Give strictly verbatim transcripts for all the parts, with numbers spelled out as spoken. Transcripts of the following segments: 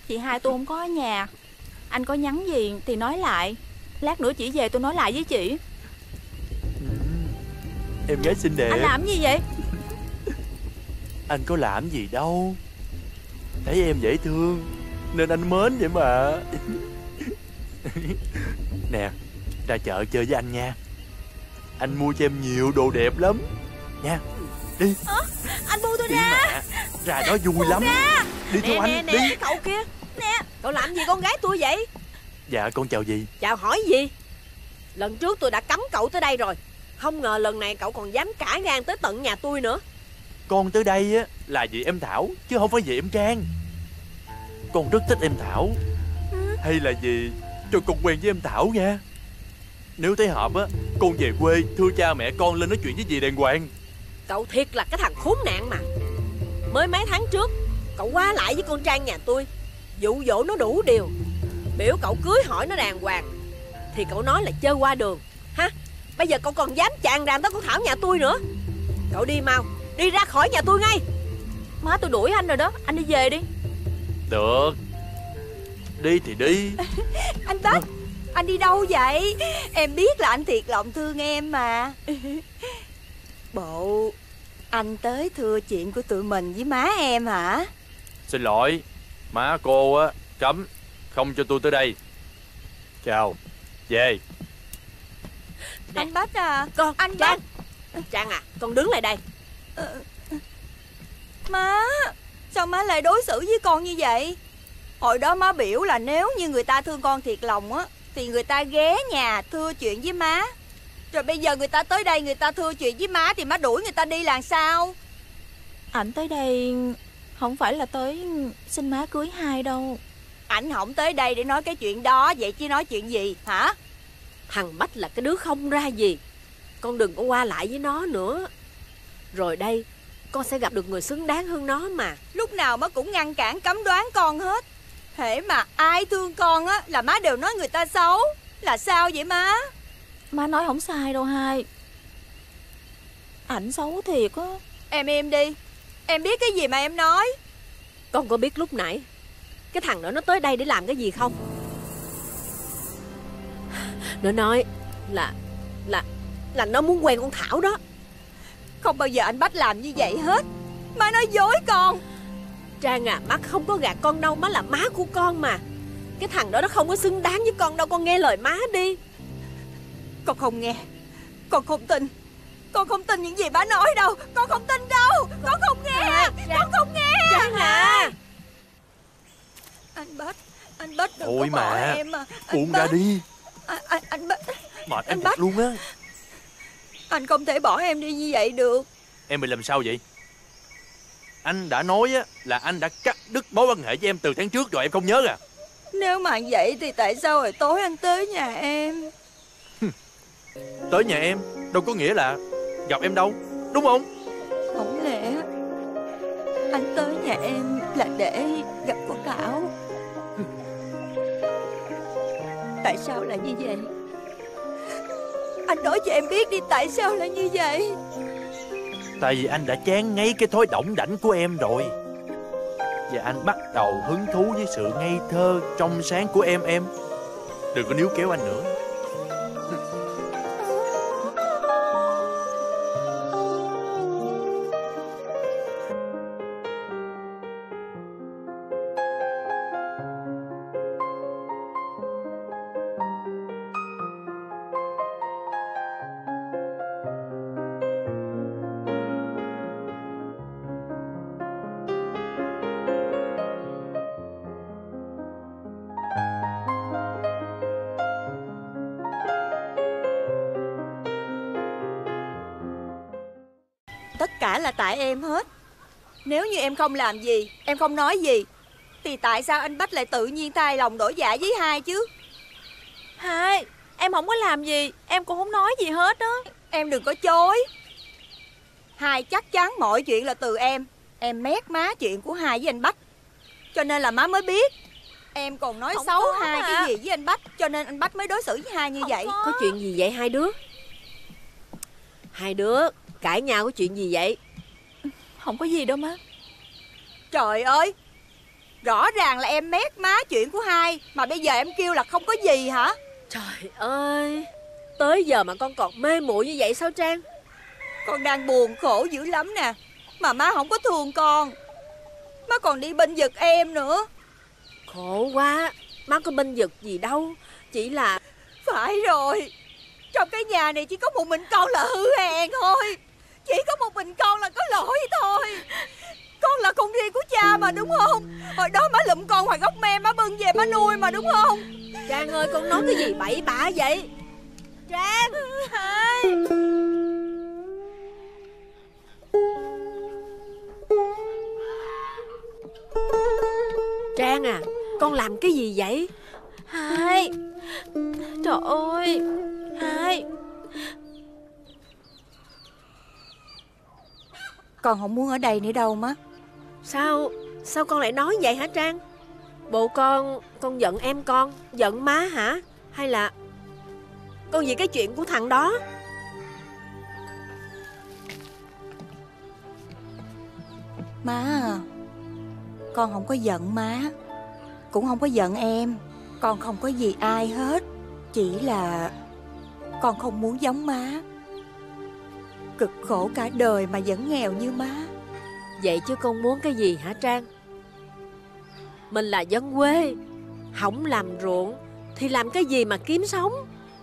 Chị hai tôi không có ở nhà. Anh có nhắn gì thì nói lại. Lát nữa chị về tôi nói lại với chị. Ừ, em gái xinh đẹp. Anh làm gì vậy? Anh có làm gì đâu. Thấy em dễ thương nên anh mến vậy mà. Nè, ra chợ chơi với anh nha. Anh mua cho em nhiều đồ đẹp lắm nha. Đi. À, anh buông tôi đi ra mà. Ra đó vui buông lắm ra. Đi nè, theo nè, anh nè, đi. cái cậu kia. Nè, Cậu làm gì con gái tôi vậy? Dạ con chào dì. Chào hỏi gì? Lần trước tôi đã cấm cậu tới đây rồi. Không ngờ lần này cậu còn dám cãi ngang tới tận nhà tôi nữa. Con tới đây á là vì em Thảo chứ không phải vì em Trang. Con rất thích em Thảo. Hay là vì cho con quen với em Thảo nha. Nếu thấy hợp á, con về quê thưa cha mẹ con lên nói chuyện với dì đàng hoàng. Cậu thiệt là cái thằng khốn nạn mà. Mới mấy tháng trước cậu qua lại với con Trang nhà tôi, dụ dỗ nó đủ điều, biểu cậu cưới hỏi nó đàng hoàng, thì cậu nói là chơi qua đường ha. Bây giờ cậu còn dám chàng ràm tới con Thảo nhà tôi nữa. Cậu đi mau, đi ra khỏi nhà tôi ngay. Má tôi đuổi anh rồi đó. Anh đi về đi. Được, đi thì đi. Anh Bách, anh đi đâu vậy? Em biết là anh thiệt lòng thương em mà. Bộ anh tới thưa chuyện của tụi mình với má em hả? Xin lỗi, má cô á cấm không cho tôi tới đây. Chào, về. Nè, anh Bách à, con anh Trang. Bách. Trang à, con đứng lại đây. Má, sao má lại đối xử với con như vậy? Hồi đó má biểu là nếu như người ta thương con thiệt lòng á thì người ta ghé nhà thưa chuyện với má. Rồi bây giờ người ta tới đây người ta thưa chuyện với má thì má đuổi người ta đi làm sao? Ảnh tới đây không phải là tới xin má cưới hai đâu. Ảnh không tới đây để nói cái chuyện đó. Vậy chứ nói chuyện gì hả? Thằng Bách là cái đứa không ra gì. Con đừng có qua lại với nó nữa. Rồi đây con sẽ gặp được người xứng đáng hơn nó mà. Lúc nào má cũng ngăn cản cấm đoán con hết. Hễ mà ai thương con á là má đều nói người ta xấu. Là sao vậy má? Má nói không sai đâu hai. Ảnh xấu thiệt á. Em im đi. Em biết cái gì mà em nói. Con có biết lúc nãy cái thằng đó nó tới đây để làm cái gì không? Nó nói là Là Là nó muốn quen con Thảo đó. Không bao giờ anh Bách làm như vậy hết. Má nói dối con. Trang à, má không có gạt con đâu. Má là má của con mà. Cái thằng đó nó không có xứng đáng với con đâu. Con nghe lời má đi. Con không nghe. Con không tin. Con không tin những gì má nói đâu. Con không tin đâu. Con không nghe. À, Con không nghe. Trang à. Anh Bách, anh Bách đừng Thôi có bỏ mà, em mà. buông ra đi. Anh, anh, anh Bách. Mệt em Anh thật Bách. luôn á. Anh không thể bỏ em đi như vậy được. Em bị làm sao vậy? Anh đã nói á là anh đã cắt đứt mối quan hệ với em từ tháng trước rồi, em không nhớ à? Nếu mà vậy thì tại sao hồi tối anh tới nhà em? Tới nhà em đâu có nghĩa là gặp em đâu, đúng không? Không lẽ anh tới nhà em là để gặp con Thảo? Tại sao là như vậy? Anh nói cho em biết đi, tại sao là như vậy? Tại vì anh đã chán ngấy cái thói đỏng đảnh của em rồi. Và anh bắt đầu hứng thú với sự ngây thơ trong sáng của em em. Đừng có níu kéo anh nữa. Tất cả là tại em hết. Nếu như em không làm gì, em không nói gì, thì tại sao anh Bách lại tự nhiên thay lòng đổi dạ với hai chứ? Hai, em không có làm gì. Em cũng không nói gì hết á. Em đừng có chối. Hai chắc chắn mọi chuyện là từ em. Em mét má chuyện của hai với anh Bách, cho nên là má mới biết. Em còn nói Không xấu có hai mà. cái gì với anh Bách, cho nên anh Bách mới đối xử với hai như Không vậy. có. Có chuyện gì vậy hai đứa? Hai đứa cãi nhau có chuyện gì vậy? Không có gì đâu má. Trời ơi, Rõ ràng là em mét má chuyện của hai, mà bây giờ em kêu là không có gì hả? Trời ơi, tới giờ mà con còn mê muội như vậy sao Trang? Con đang buồn khổ dữ lắm nè, mà má không có thương con. Má còn đi bênh vực em nữa. Khổ quá, má có bênh vực gì đâu. Chỉ là... Phải rồi, trong cái nhà này chỉ có một mình con là hư hèn thôi. Chỉ có một mình con là có lỗi thôi. Con là con riêng của cha mà đúng không? Hồi đó má lụm con ngoài gốc me, má bưng về má nuôi mà đúng không? Trang ơi, con nói cái gì bậy bạ vậy? Trang! Hai. Trang à, con làm cái gì vậy? Hai. Trời ơi, Hai. Con không muốn ở đây nữa đâu má. Sao, sao con lại nói vậy hả Trang? Bộ con, con giận em con, giận má hả? Hay là con vì cái chuyện của thằng đó? Má à, con không có giận má, cũng không có giận em. Con không có gì ai hết. Chỉ là con không muốn giống má, cực khổ cả đời mà vẫn nghèo như má. Vậy chứ con muốn cái gì hả Trang? Mình là dân quê, không làm ruộng thì làm cái gì mà kiếm sống?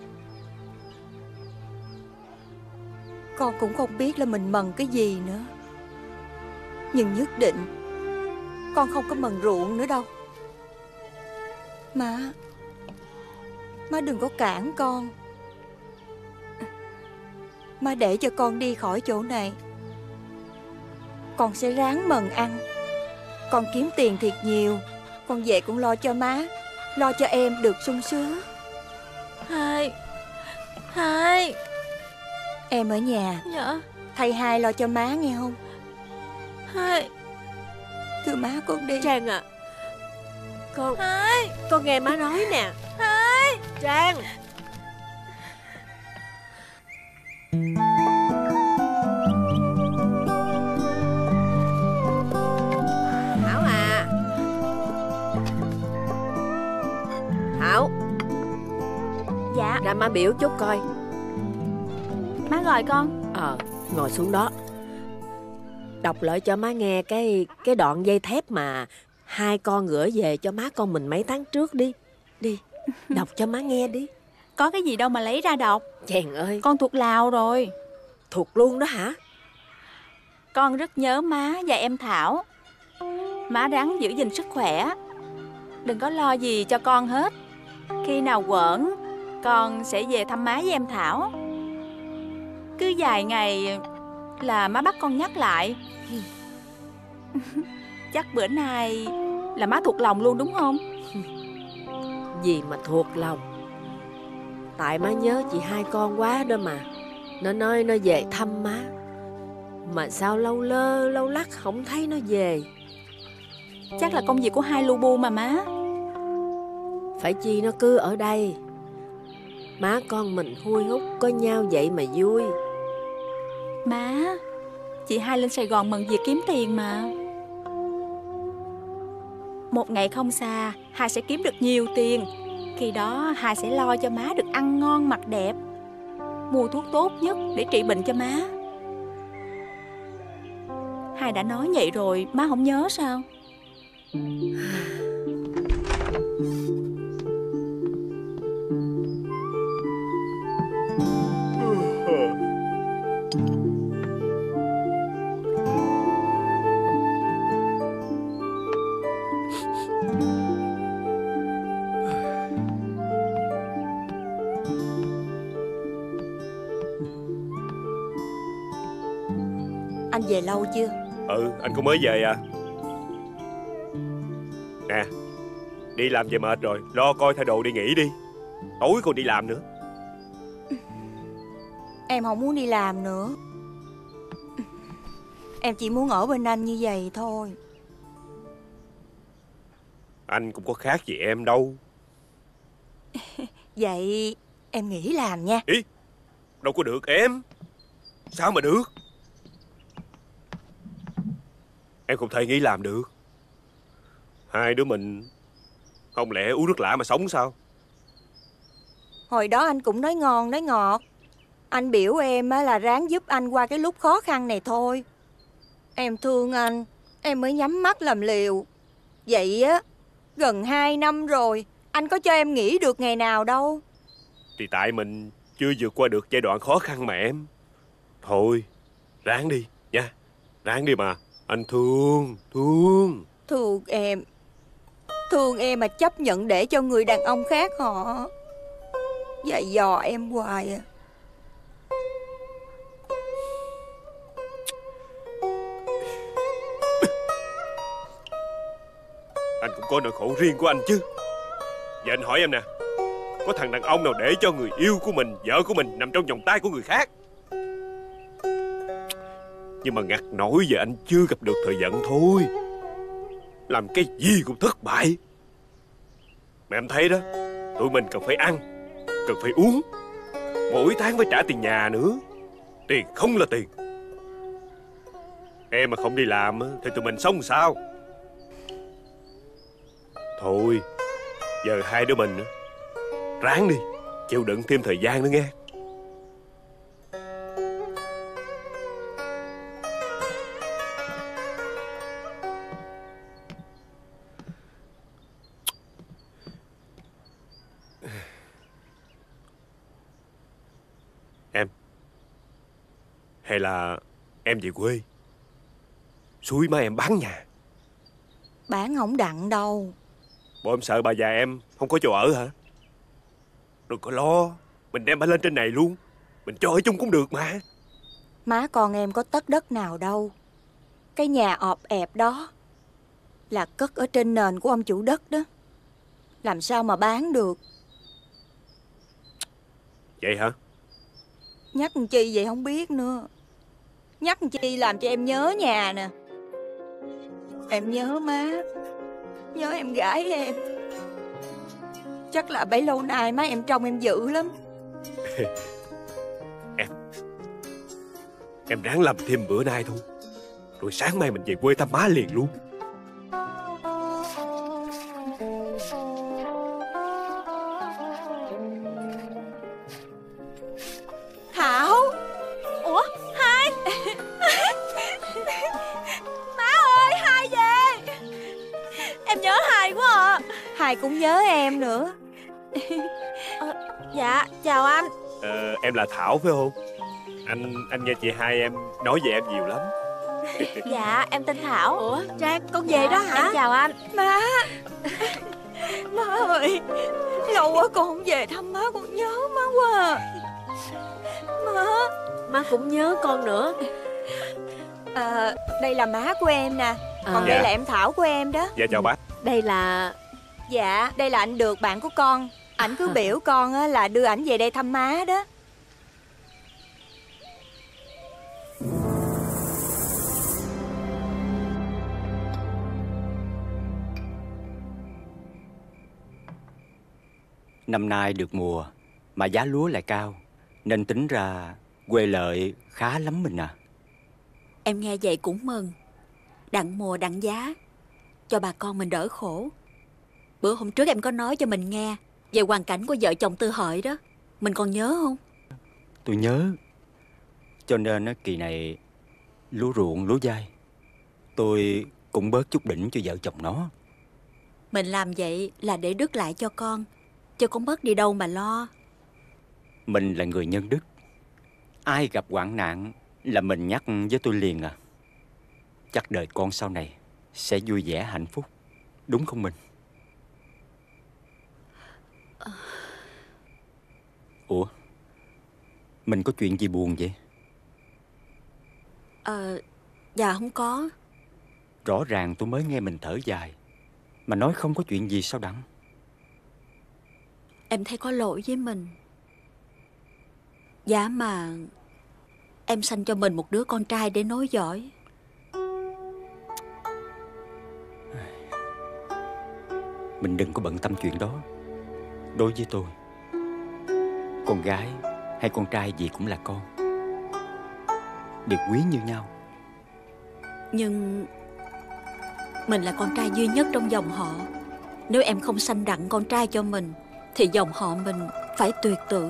Con cũng không biết là mình mần cái gì nữa, nhưng nhất định con không có mần ruộng nữa đâu. Má, má đừng có cản con. Má để cho con đi khỏi chỗ này, con sẽ ráng mần ăn. Con kiếm tiền thiệt nhiều, con về cũng lo cho má, lo cho em được sung sướng. Hai. Hai. Em ở nhà, Dạ. thầy hai lo cho má nghe không? Hai. Thưa má, con đi. Trang à, con Hai. con nghe má nói nè. Hai. Trang. Hảo à. Hảo, Dạ. ra má biểu chút coi. Má gọi con. Ờ, ngồi xuống đó. Đọc lại cho má nghe cái cái đoạn dây thép mà hai con gửi về cho má con mình mấy tháng trước đi. Đi, đọc cho má nghe đi. Có cái gì đâu mà lấy ra đọc. Chàng ơi, Con thuộc Lào rồi. thuộc luôn đó hả? Con rất nhớ má và em Thảo. Má ráng giữ gìn sức khỏe, đừng có lo gì cho con hết. Khi nào quởn, con sẽ về thăm má với em Thảo. Cứ vài ngày là má bắt con nhắc lại. Chắc bữa nay là má thuộc lòng luôn đúng không? Gì mà thuộc lòng. Tại má nhớ chị hai con quá đó mà. Nó nói nó về thăm má, mà sao lâu lơ lâu lắc không thấy nó về. Chắc là công việc của hai lu bu mà má. Phải chi nó cứ ở đây. Má con mình hui hút có nhau vậy mà vui. Má, chị hai lên Sài Gòn mừng việc kiếm tiền mà. Một ngày không xa, hai sẽ kiếm được nhiều tiền. Khi đó hai sẽ lo cho má được ăn ngon mặc đẹp, mua thuốc tốt nhất để trị bệnh cho má. Hai đã nói vậy rồi, má không nhớ sao? Anh về lâu chưa? Ừ, anh cũng mới về à. Nè, đi làm về mệt rồi, lo coi thay đồ đi nghỉ đi. Tối còn đi làm nữa. Em không muốn đi làm nữa. Em chỉ muốn ở bên anh như vậy thôi. Anh cũng có khác gì em đâu. Vậy em nghỉ làm nha. Ý, đâu có được em. Sao mà được? Em không thể nghỉ làm được. Hai đứa mình không lẽ uống nước lã mà sống sao? Hồi đó anh cũng nói ngon nói ngọt. Anh biểu em á là ráng giúp anh qua cái lúc khó khăn này thôi. Em thương anh, em mới nhắm mắt làm liều. Vậy á, gần hai năm rồi, anh có cho em nghỉ được ngày nào đâu. Thì tại mình chưa vượt qua được giai đoạn khó khăn mà em. Thôi, ráng đi nha. Ráng đi mà. Anh thương, thương. Thương em. Thương em mà chấp nhận để cho người đàn ông khác họ dạy dò em hoài à. Anh cũng có nỗi khổ riêng của anh chứ. Giờ anh hỏi em nè, có thằng đàn ông nào để cho người yêu của mình, vợ của mình nằm trong vòng tay của người khác? Nhưng mà ngặt nổi giờ anh chưa gặp được thời vận thôi. Làm cái gì cũng thất bại. Mà em thấy đó, tụi mình cần phải ăn, cần phải uống, mỗi tháng phải trả tiền nhà nữa. Tiền không là tiền. Em mà không đi làm thì tụi mình sống sao? Thôi, giờ hai đứa mình ráng đi, chịu đựng thêm thời gian nữa nghe. Em, hay là em về quê xúi má em bán nhà? Bán không đặng đâu. Bộ em sợ bà già em không có chỗ ở hả? Đừng có lo, mình đem bà lên trên này luôn. Mình cho ở chung cũng được mà. Má con em có tất đất nào đâu. Cái nhà ọp ẹp đó là cất ở trên nền của ông chủ đất đó. Làm sao mà bán được. Vậy hả? Nhắc làm chi vậy không biết nữa. Nhắc làm chi làm cho em nhớ nhà nè. Em nhớ má, nhớ em gái em. Chắc là bấy lâu nay má em trông em dữ lắm. Em Em ráng làm thêm bữa nay thôi, rồi sáng mai mình về quê thăm má liền luôn. Thảo. Ủa, Hai. Má ơi, Hai về. Em nhớ Hai quá à. Hai cũng nhớ em nữa. à, Dạ, chào anh. ờ, Em là Thảo phải không? Anh anh nghe chị hai em nói về em nhiều lắm. Dạ, em tên Thảo. Ủa, Trang, con Dạ, về đó hả? Em chào anh. Má. Má ơi, lâu quá con không về thăm má, con nhớ má quá à. Má. Má cũng nhớ con nữa. À, đây là má của em nè. Còn À. đây Dạ. là em Thảo của em đó. Dạ chào bác. Đây là... Dạ, đây là anh Được, bạn của con. Ảnh cứ biểu con á, là đưa ảnh về đây thăm má đó. Năm nay được mùa mà giá lúa lại cao, nên tính ra quê lợi khá lắm mình à. Em nghe vậy cũng mừng. Đặng mùa đặng giá, cho bà con mình đỡ khổ. Bữa hôm trước em có nói cho mình nghe về hoàn cảnh của vợ chồng Tư Hợi đó. Mình còn nhớ không? Tôi nhớ. Cho nên á, kỳ này lúa ruộng lúa dai, tôi cũng bớt chút đỉnh cho vợ chồng nó. Mình làm vậy là để đứt lại cho con, chứ con bớt đi đâu mà lo. Mình là người nhân đức, ai gặp hoạn nạn là mình nhắc với tôi liền à. Chắc đời con sau này sẽ vui vẻ hạnh phúc, đúng không mình? Ủa, mình có chuyện gì buồn vậy? Ờ, dạ không có. Rõ ràng tôi mới nghe mình thở dài mà nói không có chuyện gì sao Đặng? Em thấy có lỗi với mình. Dạ mà em sanh cho mình một đứa con trai để nối dõi. Mình đừng có bận tâm chuyện đó. Đối với tôi, con gái hay con trai gì cũng là con, đều quý như nhau. Nhưng Mình là con trai duy nhất trong dòng họ. Nếu em không sanh đặng con trai cho mình thì dòng họ mình phải tuyệt tử.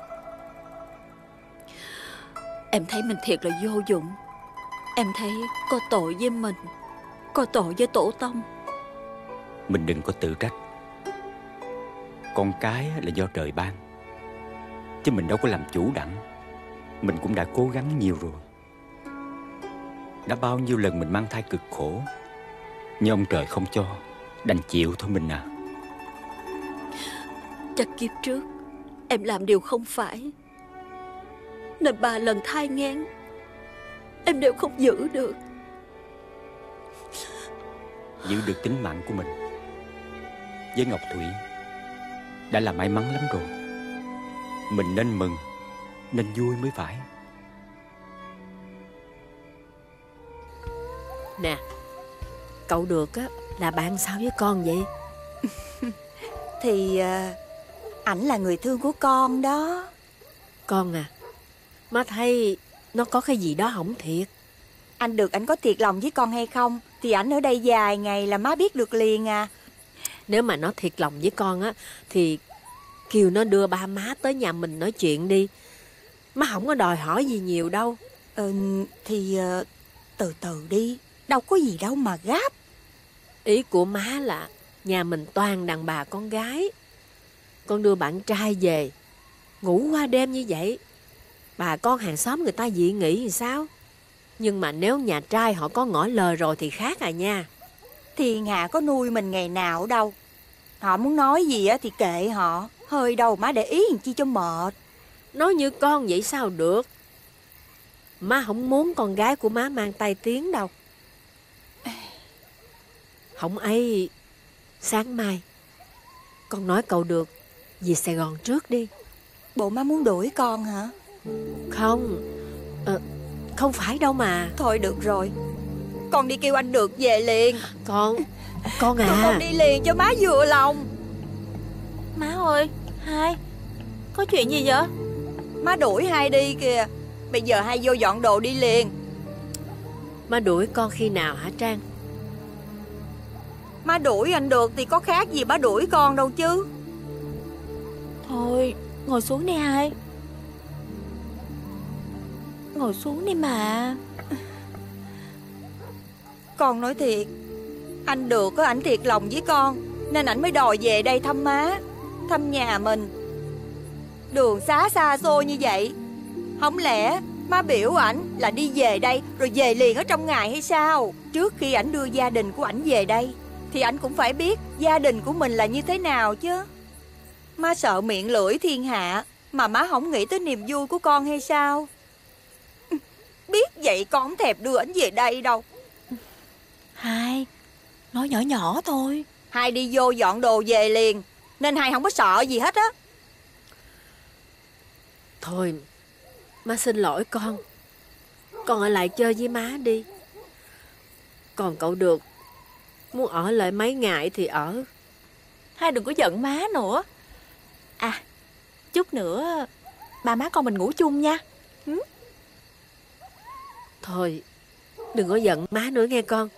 Em thấy mình thiệt là vô dụng. Em thấy có tội với mình, có tội với tổ tông. Mình đừng có tự trách. Con cái là do trời ban, chứ mình đâu có làm chủ đặng. Mình cũng đã cố gắng nhiều rồi. Đã bao nhiêu lần mình mang thai cực khổ, nhưng ông trời không cho, đành chịu thôi mình à. Chắc kiếp trước em làm điều không phải, nên ba lần thai nghén em đều không giữ được. Giữ được tính mạng của mình với Ngọc Thủy đã là may mắn lắm rồi. Mình nên mừng, nên vui mới phải. Nè, cậu được á là bạn sao với con vậy? Thì à, ảnh là người thương của con đó. Con à, má thấy nó có cái gì đó hỏng thiệt. Anh Được ảnh có thiệt lòng với con hay không thì ảnh ở đây vài ngày là má biết được liền à. Nếu mà nó thiệt lòng với con á thì kêu nó đưa ba má tới nhà mình nói chuyện đi. Má không có đòi hỏi gì nhiều đâu. Ừ, thì uh, từ từ đi, đâu có gì đâu mà gấp. Ý của má là nhà mình toàn đàn bà con gái. Con đưa bạn trai về ngủ qua đêm như vậy, bà con hàng xóm người ta dị nghị thì sao? Nhưng mà nếu nhà trai họ có ngỏ lời rồi thì khác à nha. Thiên hạ có nuôi mình ngày nào đâu. Họ muốn nói gì á thì kệ họ. Hơi đâu má để ý làm chi cho mệt. Nói như con vậy sao được. Má không muốn con gái của má mang tai tiếng đâu. Không ấy, sáng mai con nói cậu Được về Sài Gòn trước đi. Bộ má muốn đuổi con hả? Không, à, không phải đâu mà. Thôi được rồi, con đi kêu anh Được về liền. Con, con à. Con đi liền cho má vừa lòng. Má ơi, hai, có chuyện gì vậy? Má đuổi hai đi kìa. Bây giờ hai vô dọn đồ đi liền. Má đuổi con khi nào hả Trang? Má đuổi anh Được thì có khác gì má đuổi con đâu chứ. Thôi, ngồi xuống đi hai. Ngồi xuống đi mà. Con nói thiệt, anh Được có ảnh thiệt lòng với con nên ảnh mới đòi về đây thăm má, thăm nhà mình. Đường xá xa xôi như vậy, không lẽ má biểu ảnh là đi về đây rồi về liền ở trong ngày hay sao? Trước khi ảnh đưa gia đình của ảnh về đây thì ảnh cũng phải biết gia đình của mình là như thế nào chứ. Má sợ miệng lưỡi thiên hạ mà má không nghĩ tới niềm vui của con hay sao? Biết vậy con không thèm đưa ảnh về đây đâu. Hai, nói nhỏ nhỏ thôi. Hai đi vô dọn đồ về liền, nên hai không có sợ gì hết á. Thôi, má xin lỗi con. Con ở lại chơi với má đi. Còn cậu Được muốn ở lại mấy ngày thì ở. Hai đừng có giận má nữa. À, chút nữa ba má con mình ngủ chung nha. Ừ? Thôi, đừng có giận má nữa nghe con.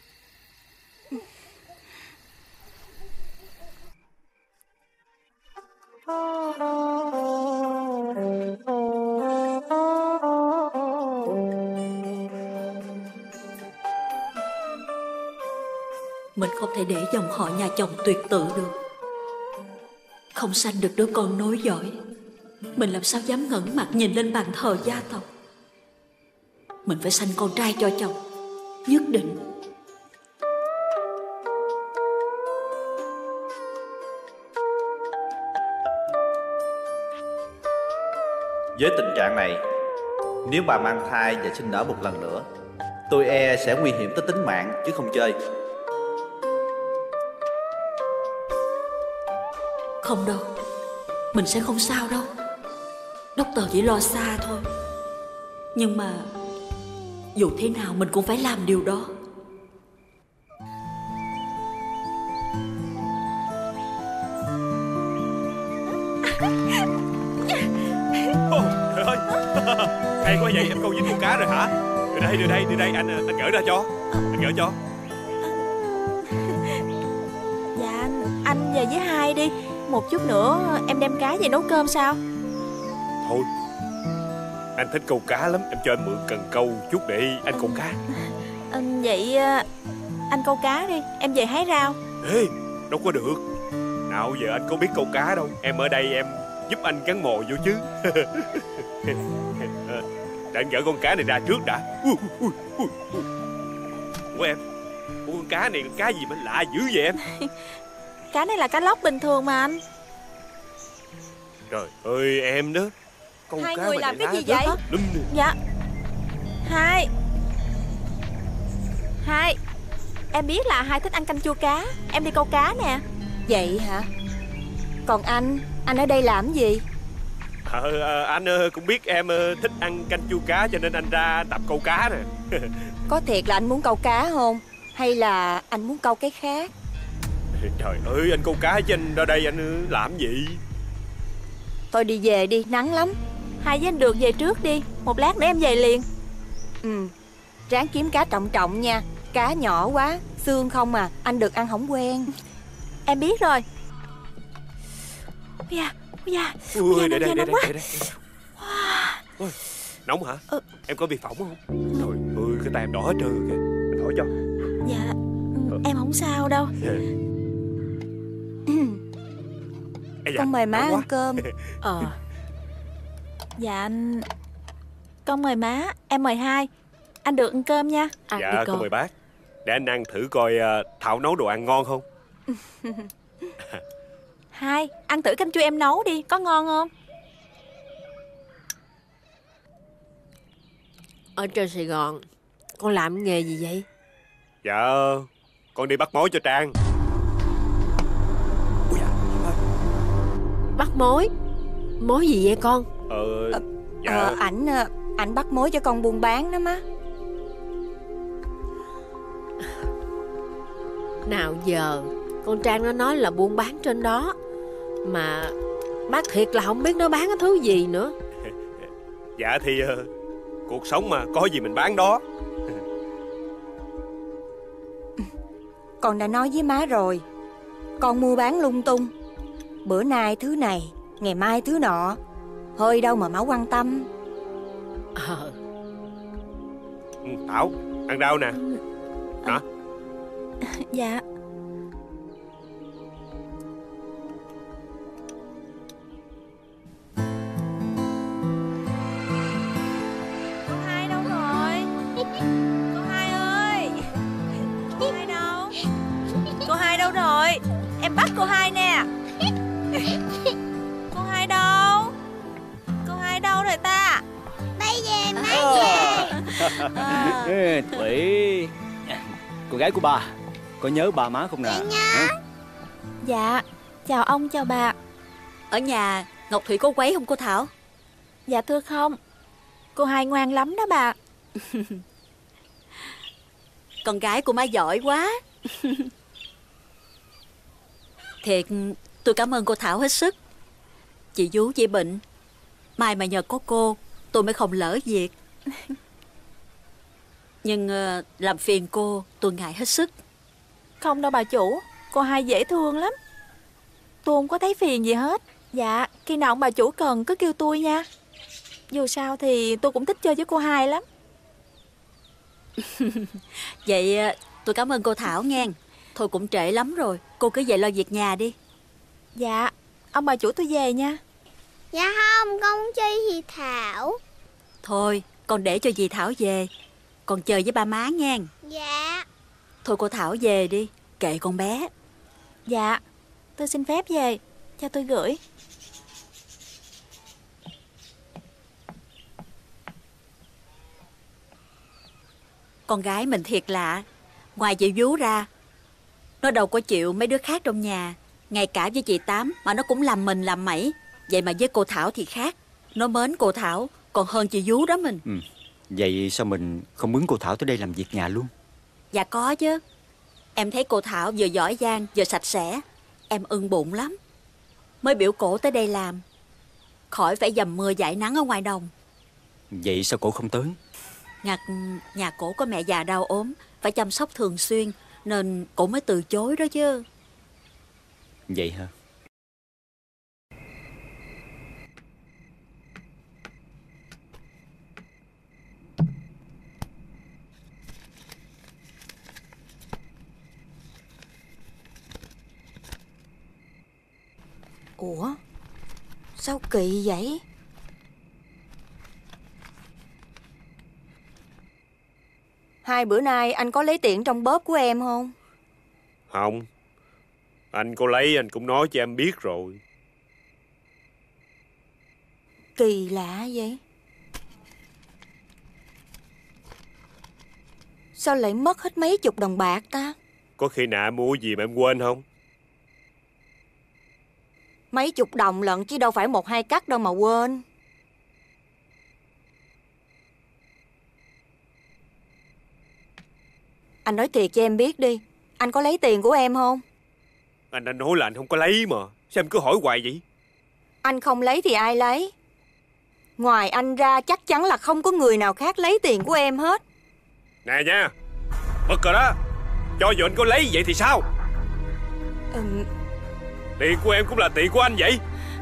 Mình không thể để dòng họ nhà chồng tuyệt tự được. Không sanh được đứa con nối dõi, mình làm sao dám ngẩng mặt nhìn lên bàn thờ gia tộc. Mình phải sanh con trai cho chồng, nhất định. Với tình trạng này, nếu bà mang thai và sinh nở một lần nữa, tôi e sẽ nguy hiểm tới tính mạng chứ không chơi. Không đâu, mình sẽ không sao đâu. Doctor chỉ lo xa thôi. Nhưng mà dù thế nào mình cũng phải làm điều đó. Ôi trời ơi, hay quá vậy, em câu dính con cá rồi hả? Đưa đây, đưa đây, đưa đây, anh anh gỡ ra cho. Anh gỡ cho. anh về với Hai đi. Một chút nữa em đem cá về nấu cơm sao? Thôi, anh thích câu cá lắm. Em cho anh mượn cần câu chút để anh câu cá. Ừ, vậy anh câu cá đi, em về hái rau. Ê, đâu có được. Nào giờ anh có biết câu cá đâu. Em ở đây em giúp anh gắn mồi vô chứ. Để anh gỡ con cá này ra trước đã. Ui, ui, ui, ui. Ủa em, ủa con cá này con cá gì mà lạ dữ vậy em? Cá này là cá lóc bình thường mà anh. Trời ơi em đó. Câu Hai cá người mà làm để cái lá gì vậy? lum nè. Dạ. Hai Hai Em biết là Hai thích ăn canh chua cá. Em đi câu cá nè. Vậy hả? Còn anh, anh ở đây làm gì? Ờ, à, anh uh, cũng biết em uh, thích ăn canh chua cá cho nên anh ra tập câu cá nè. Có thiệt là anh muốn câu cá không? Hay là anh muốn câu cái khác? Trời ơi, anh câu cá chứ anh ra đây anh uh, làm gì? Thôi đi về đi, nắng lắm. Hai với anh Được về trước đi. Một lát nữa em về liền. Ừ, ráng kiếm cá trọng trọng nha. Cá nhỏ quá, xương không à. Anh Được ăn không quen. Em biết rồi. Ôi da, ôi da, Ui, ôi da, đây, đây, đây, nóng đây, quá. đây, đây. Ôi, nóng hả? Ừ. Em có bị phỏng không? Trời ơi, cái tay em đỏ hết trơn kìa. Anh thổi cho. Dạ, em không sao đâu. Ây da, Con mời má nóng quá. ăn cơm. Ờ. Dạ anh. Con mời má, em mời Hai. Anh Được ăn cơm nha. À, Dạ, đi con con. mời bác. Để anh ăn thử coi uh, Thảo nấu đồ ăn ngon không? Hai, ăn thử canh chua em nấu đi, có ngon không? Ở trên Sài Gòn con làm nghề gì vậy? Dạ, con đi bắt mối cho Trang. Ui da. Bắt mối? Mối gì vậy con? Ờ, Ờ, dạ. Ờ, ảnh ảnh bắt mối cho con buôn bán đó má. Nào giờ con Trang nó nói là buôn bán trên đó, mà bác thiệt là không biết nó bán cái thứ gì nữa. Dạ thì uh, cuộc sống mà, có gì mình bán đó. Con đã nói với má rồi, con mua bán lung tung. Bữa nay thứ này, ngày mai thứ nọ, hơi đâu mà má quan tâm. Ờ. Ừ, Thảo, ăn rau nè. Hả? Dạ. Cô Hai đâu rồi? Cô Hai ơi. Cô Hai đâu? Cô Hai đâu rồi? Em bắt cô Hai nè. Cô Hai đâu? Cô Hai đâu rồi ta? Bây giờ má À. Ê, Thủy, cô gái của ba, có nhớ ba má không nè? Hả? Dạ. Chào ông, chào bà. Ở nhà Ngọc Thủy có quấy không cô Thảo? Dạ thưa không. Cô Hai ngoan lắm đó bà. Con gái của má giỏi quá. Thiệt, tôi cảm ơn cô Thảo hết sức. Chị vú chị bệnh, mai mà nhờ có cô tôi mới không lỡ việc. Nhưng uh, làm phiền cô tôi ngại hết sức. Không đâu bà chủ. Cô Hai dễ thương lắm. Tôi không có thấy phiền gì hết. Dạ, khi nào ông bà chủ cần cứ kêu tôi nha. Dù sao thì tôi cũng thích chơi với cô Hai lắm. Vậy uh, tôi cảm ơn cô Thảo nghe. Thôi cũng trễ lắm rồi, cô cứ về lo việc nhà đi. Dạ, ông bà chủ tôi về nha. Dạ không, con không chơi gì Thảo. Thôi, con để cho dì Thảo về, con chơi với ba má nghe. Dạ. Thôi cô Thảo về đi, kệ con bé. Dạ, tôi xin phép về. Cho tôi gửi. Con gái mình thiệt lạ. Ngoài chị vú ra, nó đâu có chịu mấy đứa khác trong nhà. Ngay cả với chị Tám mà nó cũng làm mình làm mẩy. Vậy mà với cô Thảo thì khác. Nó mến cô Thảo còn hơn chị vú đó mình. Ừ. Vậy sao mình không mướn cô Thảo tới đây làm việc nhà luôn? Dạ có chứ. Em thấy cô Thảo vừa giỏi giang vừa sạch sẽ, em ưng bụng lắm. Mới biểu cổ tới đây làm, khỏi phải dầm mưa dãi nắng ở ngoài đồng. Vậy sao cổ không tới? Ngặt nhà cổ có mẹ già đau ốm, phải chăm sóc thường xuyên, nên cổ mới từ chối đó chứ. Vậy hả? Ủa, sao kỳ vậy? Hai bữa nay anh có lấy tiền trong bóp của em không? Không. Anh có lấy anh cũng nói cho em biết rồi. Kỳ lạ vậy. Sao lại mất hết mấy chục đồng bạc ta? Có khi nào mua gì mà em quên không? Mấy chục đồng lận chứ đâu phải một hai cắt đâu mà quên. Anh nói thiệt cho em biết đi, anh có lấy tiền của em không? Anh đã nói là anh không có lấy mà. Sao em cứ hỏi hoài vậy? Anh không lấy thì ai lấy? Ngoài anh ra chắc chắn là không có người nào khác lấy tiền của em hết. Nè nha, bực rồi đó. Cho dù anh có lấy vậy thì sao? Ừ. Tiền của em cũng là tiền của anh vậy.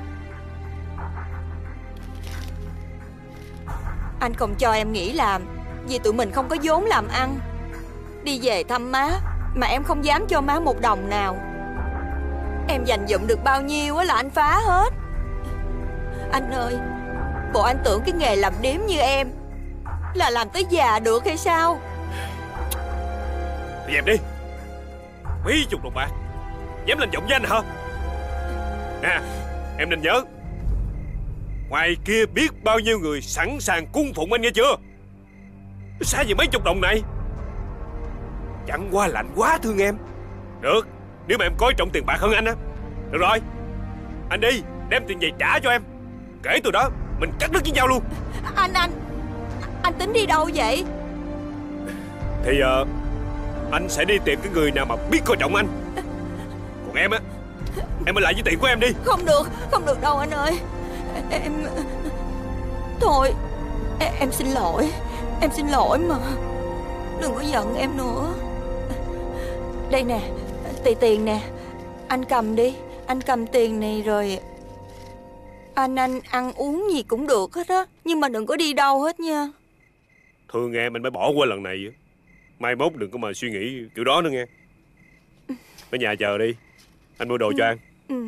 Anh không cho em nghỉ làm vì tụi mình không có vốn làm ăn. Đi về thăm má mà em không dám cho má một đồng nào. Em dành dụm được bao nhiêu là anh phá hết. Anh ơi, bộ anh tưởng cái nghề làm điếm như em là làm tới già được hay sao? Đi em đi. Mấy chục đồng bạc dám lên giọng với anh hả? Nè, em nên nhớ, ngoài kia biết bao nhiêu người sẵn sàng cung phụng anh nghe chưa? Xa gì mấy chục đồng này. Chẳng qua là anh quá thương em. Được, nếu mà em coi trọng tiền bạc hơn anh á. Được rồi, anh đi đem tiền về trả cho em. Kể từ đó mình cắt đứt với nhau luôn. Anh, anh Anh tính đi đâu vậy? Thì uh, anh sẽ đi tìm cái người nào mà biết coi trọng anh. Còn em á, em ở lại với tiền của em đi. Không được, không được đâu anh ơi. Em... Thôi, em, em xin lỗi. Em xin lỗi mà. Đừng có giận em nữa. Đây nè, tiền tiền nè. Anh cầm đi. Anh cầm tiền này rồi. Anh anh ăn uống gì cũng được hết á. Nhưng mà đừng có đi đâu hết nha. Thương em anh mới bỏ qua lần này. Mai mốt đừng có mà suy nghĩ kiểu đó nữa nghe. Ở nhà chờ đi, anh mua đồ cho ăn. Ừ.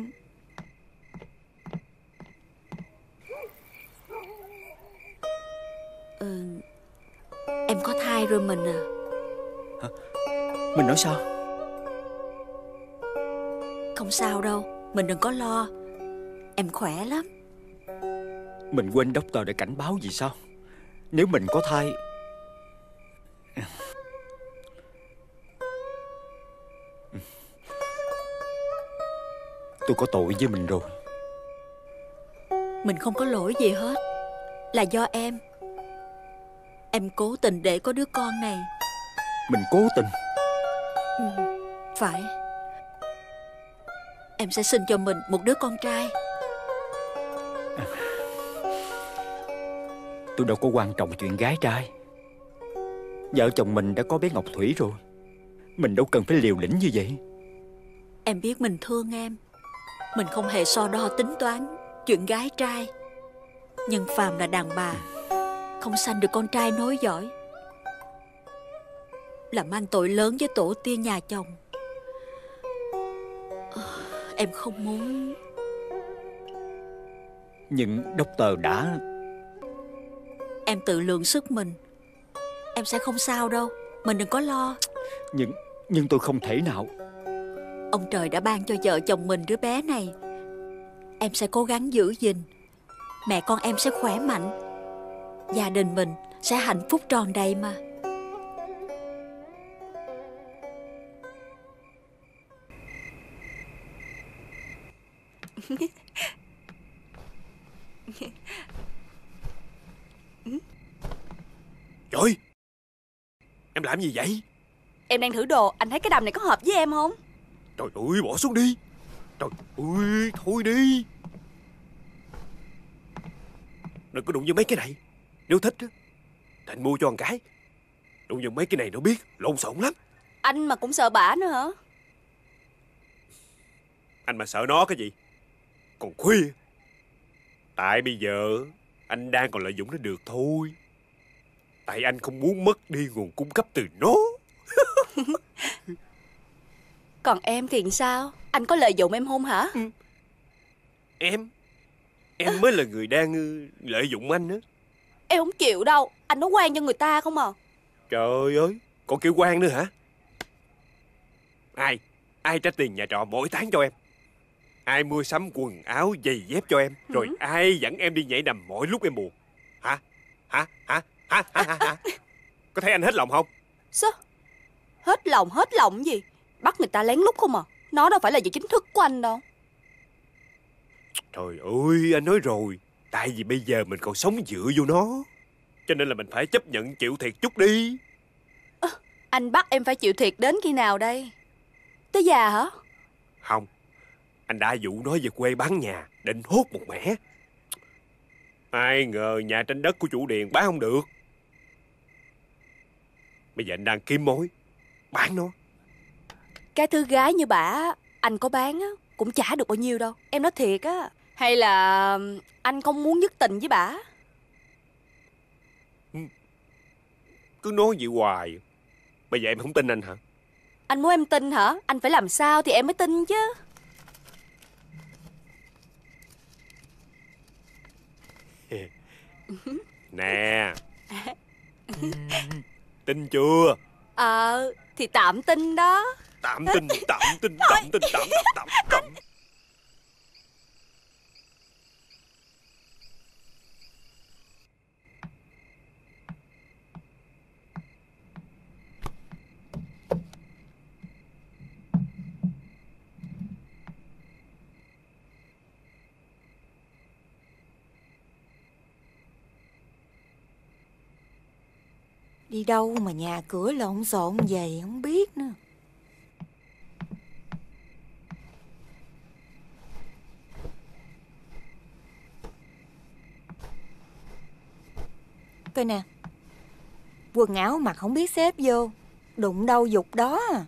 Ừ, em có thai rồi mình à. Hả? Mình nói sao? Không sao đâu, mình đừng có lo. Em khỏe lắm. Mình quên doctor đã cảnh báo gì sao? Nếu mình có thai... Tôi có tội với mình rồi. Mình không có lỗi gì hết. Là do em. Em cố tình để có đứa con này. Mình cố tình? Ừ, phải. Em sẽ sinh cho mình một đứa con trai. Tôi đâu có quan trọng chuyện gái trai. Vợ chồng mình đã có bé Ngọc Thủy rồi. Mình đâu cần phải liều lĩnh như vậy. Em biết mình thương em. Mình không hề so đo tính toán chuyện gái trai. Nhưng phàm là đàn bà không sanh được con trai nối dõi là mang tội lớn với tổ tiên nhà chồng. Em không muốn. Nhưng doctor đã... Em tự lượng sức mình. Em sẽ không sao đâu. Mình đừng có lo. Nhưng Nhưng tôi không thể nào. Ông trời đã ban cho vợ chồng mình đứa bé này. Em sẽ cố gắng giữ gìn. Mẹ con em sẽ khỏe mạnh. Gia đình mình sẽ hạnh phúc tròn đầy mà. Trời, em làm gì vậy? Em đang thử đồ, anh thấy cái đầm này có hợp với em không? Trời ơi, bỏ xuống đi. Trời ơi, thôi đi. Đừng có đụng vô mấy cái này. Nếu thích á thì anh mua cho con cái. Đụng vô mấy cái này nó biết lộn xộn lắm. Anh mà cũng sợ bả nữa hả? Anh mà sợ nó cái gì? Còn khuya. Tại bây giờ anh đang còn lợi dụng nó được thôi. Tại anh không muốn mất đi nguồn cung cấp từ nó. Còn em thì sao? Anh có lợi dụng em không hả? Ừ. Em Em mới là người đang lợi dụng anh á. Em không chịu đâu. Anh nói quan cho người ta không à. Trời ơi, còn kêu quan nữa hả? Ai Ai trả tiền nhà trọ mỗi tháng cho em? Ai mua sắm quần áo giày dép cho em? Rồi ừ. ai dẫn em đi nhảy đầm mỗi lúc em buồn? Hả? Hả? Hả? Hả? Hả? Hả? Hả? Có thấy anh hết lòng không? Sao? Hết lòng hết lòng gì? Bắt người ta lén lút không à? Nó đâu phải là việc chính thức của anh đâu. Trời ơi, anh nói rồi. Tại vì bây giờ mình còn sống dựa vô nó, cho nên là mình phải chấp nhận chịu thiệt chút đi. À, anh bắt em phải chịu thiệt đến khi nào đây? Tới già hả? Không, anh đã dụ nó về quê bán nhà, định hốt một mẻ. Ai ngờ nhà trên đất của chủ điền bán không được. Bây giờ anh đang kiếm mối bán nó. Cái thứ gái như bả, anh có bán á cũng chả được bao nhiêu đâu. Em nói thiệt á. Hay là anh không muốn dứt tình với bả? Cứ nói vậy hoài. Bây giờ em không tin anh hả? Anh muốn em tin hả? Anh phải làm sao thì em mới tin chứ. Nè. Tin chưa? Ờ, thì tạm tin đó. Tạm tin, tạm tin, tạm tin, tạm tạm tạm. Đi đâu mà nhà cửa lộn xộn vậy không biết nữa. Coi nè, quần áo mặc không biết xếp vô, đụng đâu dục đó à.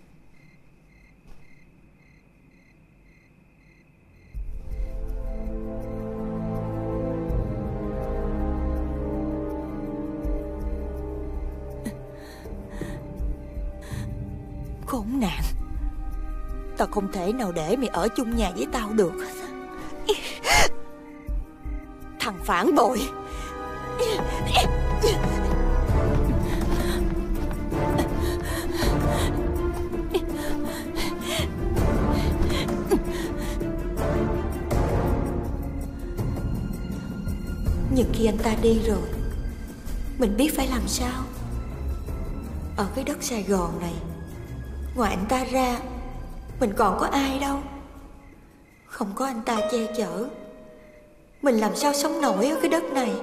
Khốn nạn. Tao không thể nào để mày ở chung nhà với tao được. Thằng phản bội. Nhưng khi anh ta đi rồi, mình biết phải làm sao. Ở cái đất Sài Gòn này, ngoài anh ta ra, mình còn có ai đâu. Không có anh ta che chở, mình làm sao sống nổi ở cái đất này.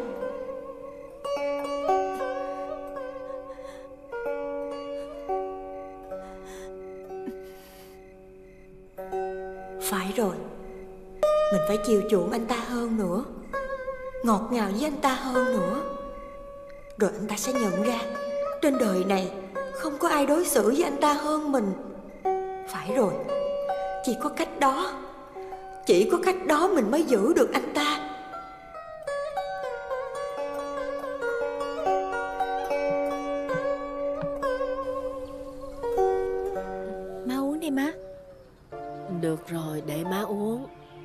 Phải rồi, mình phải chiều chuộng anh ta hơn nữa, ngọt ngào với anh ta hơn nữa. Rồi anh ta sẽ nhận ra trên đời này không có ai đối xử với anh ta hơn mình. Phải rồi, chỉ có cách đó, chỉ có cách đó mình mới giữ được anh ta. Má uống đi má. Được rồi, để má uống.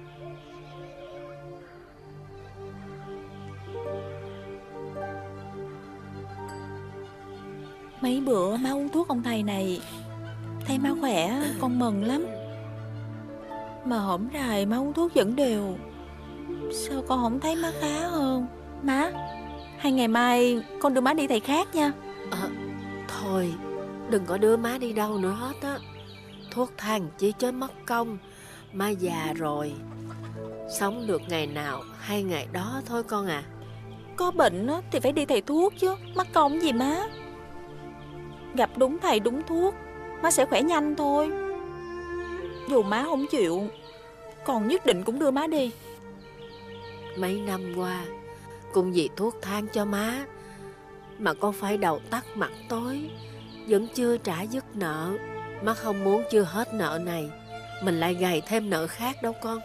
Mấy bữa má uống thuốc ông thầy này, thấy má khỏe, con mừng lắm. Mà hổm rày má uống thuốc vẫn đều. Sao con không thấy má khá hơn? Má, hay ngày mai con đưa má đi thầy khác nha. À, thôi, đừng có đưa má đi đâu nữa hết á. Thuốc thang chỉ chết mất công. Má già rồi, sống được ngày nào hay ngày đó thôi con à. Có bệnh thì phải đi thầy thuốc chứ, mắc công gì má. Gặp đúng thầy đúng thuốc, má sẽ khỏe nhanh thôi. Dù má không chịu, con nhất định cũng đưa má đi. Mấy năm qua, cũng vì thuốc thang cho má mà con phải đầu tắt mặt tối, vẫn chưa trả dứt nợ. Má không muốn chưa hết nợ này mình lại gầy thêm nợ khác đâu con.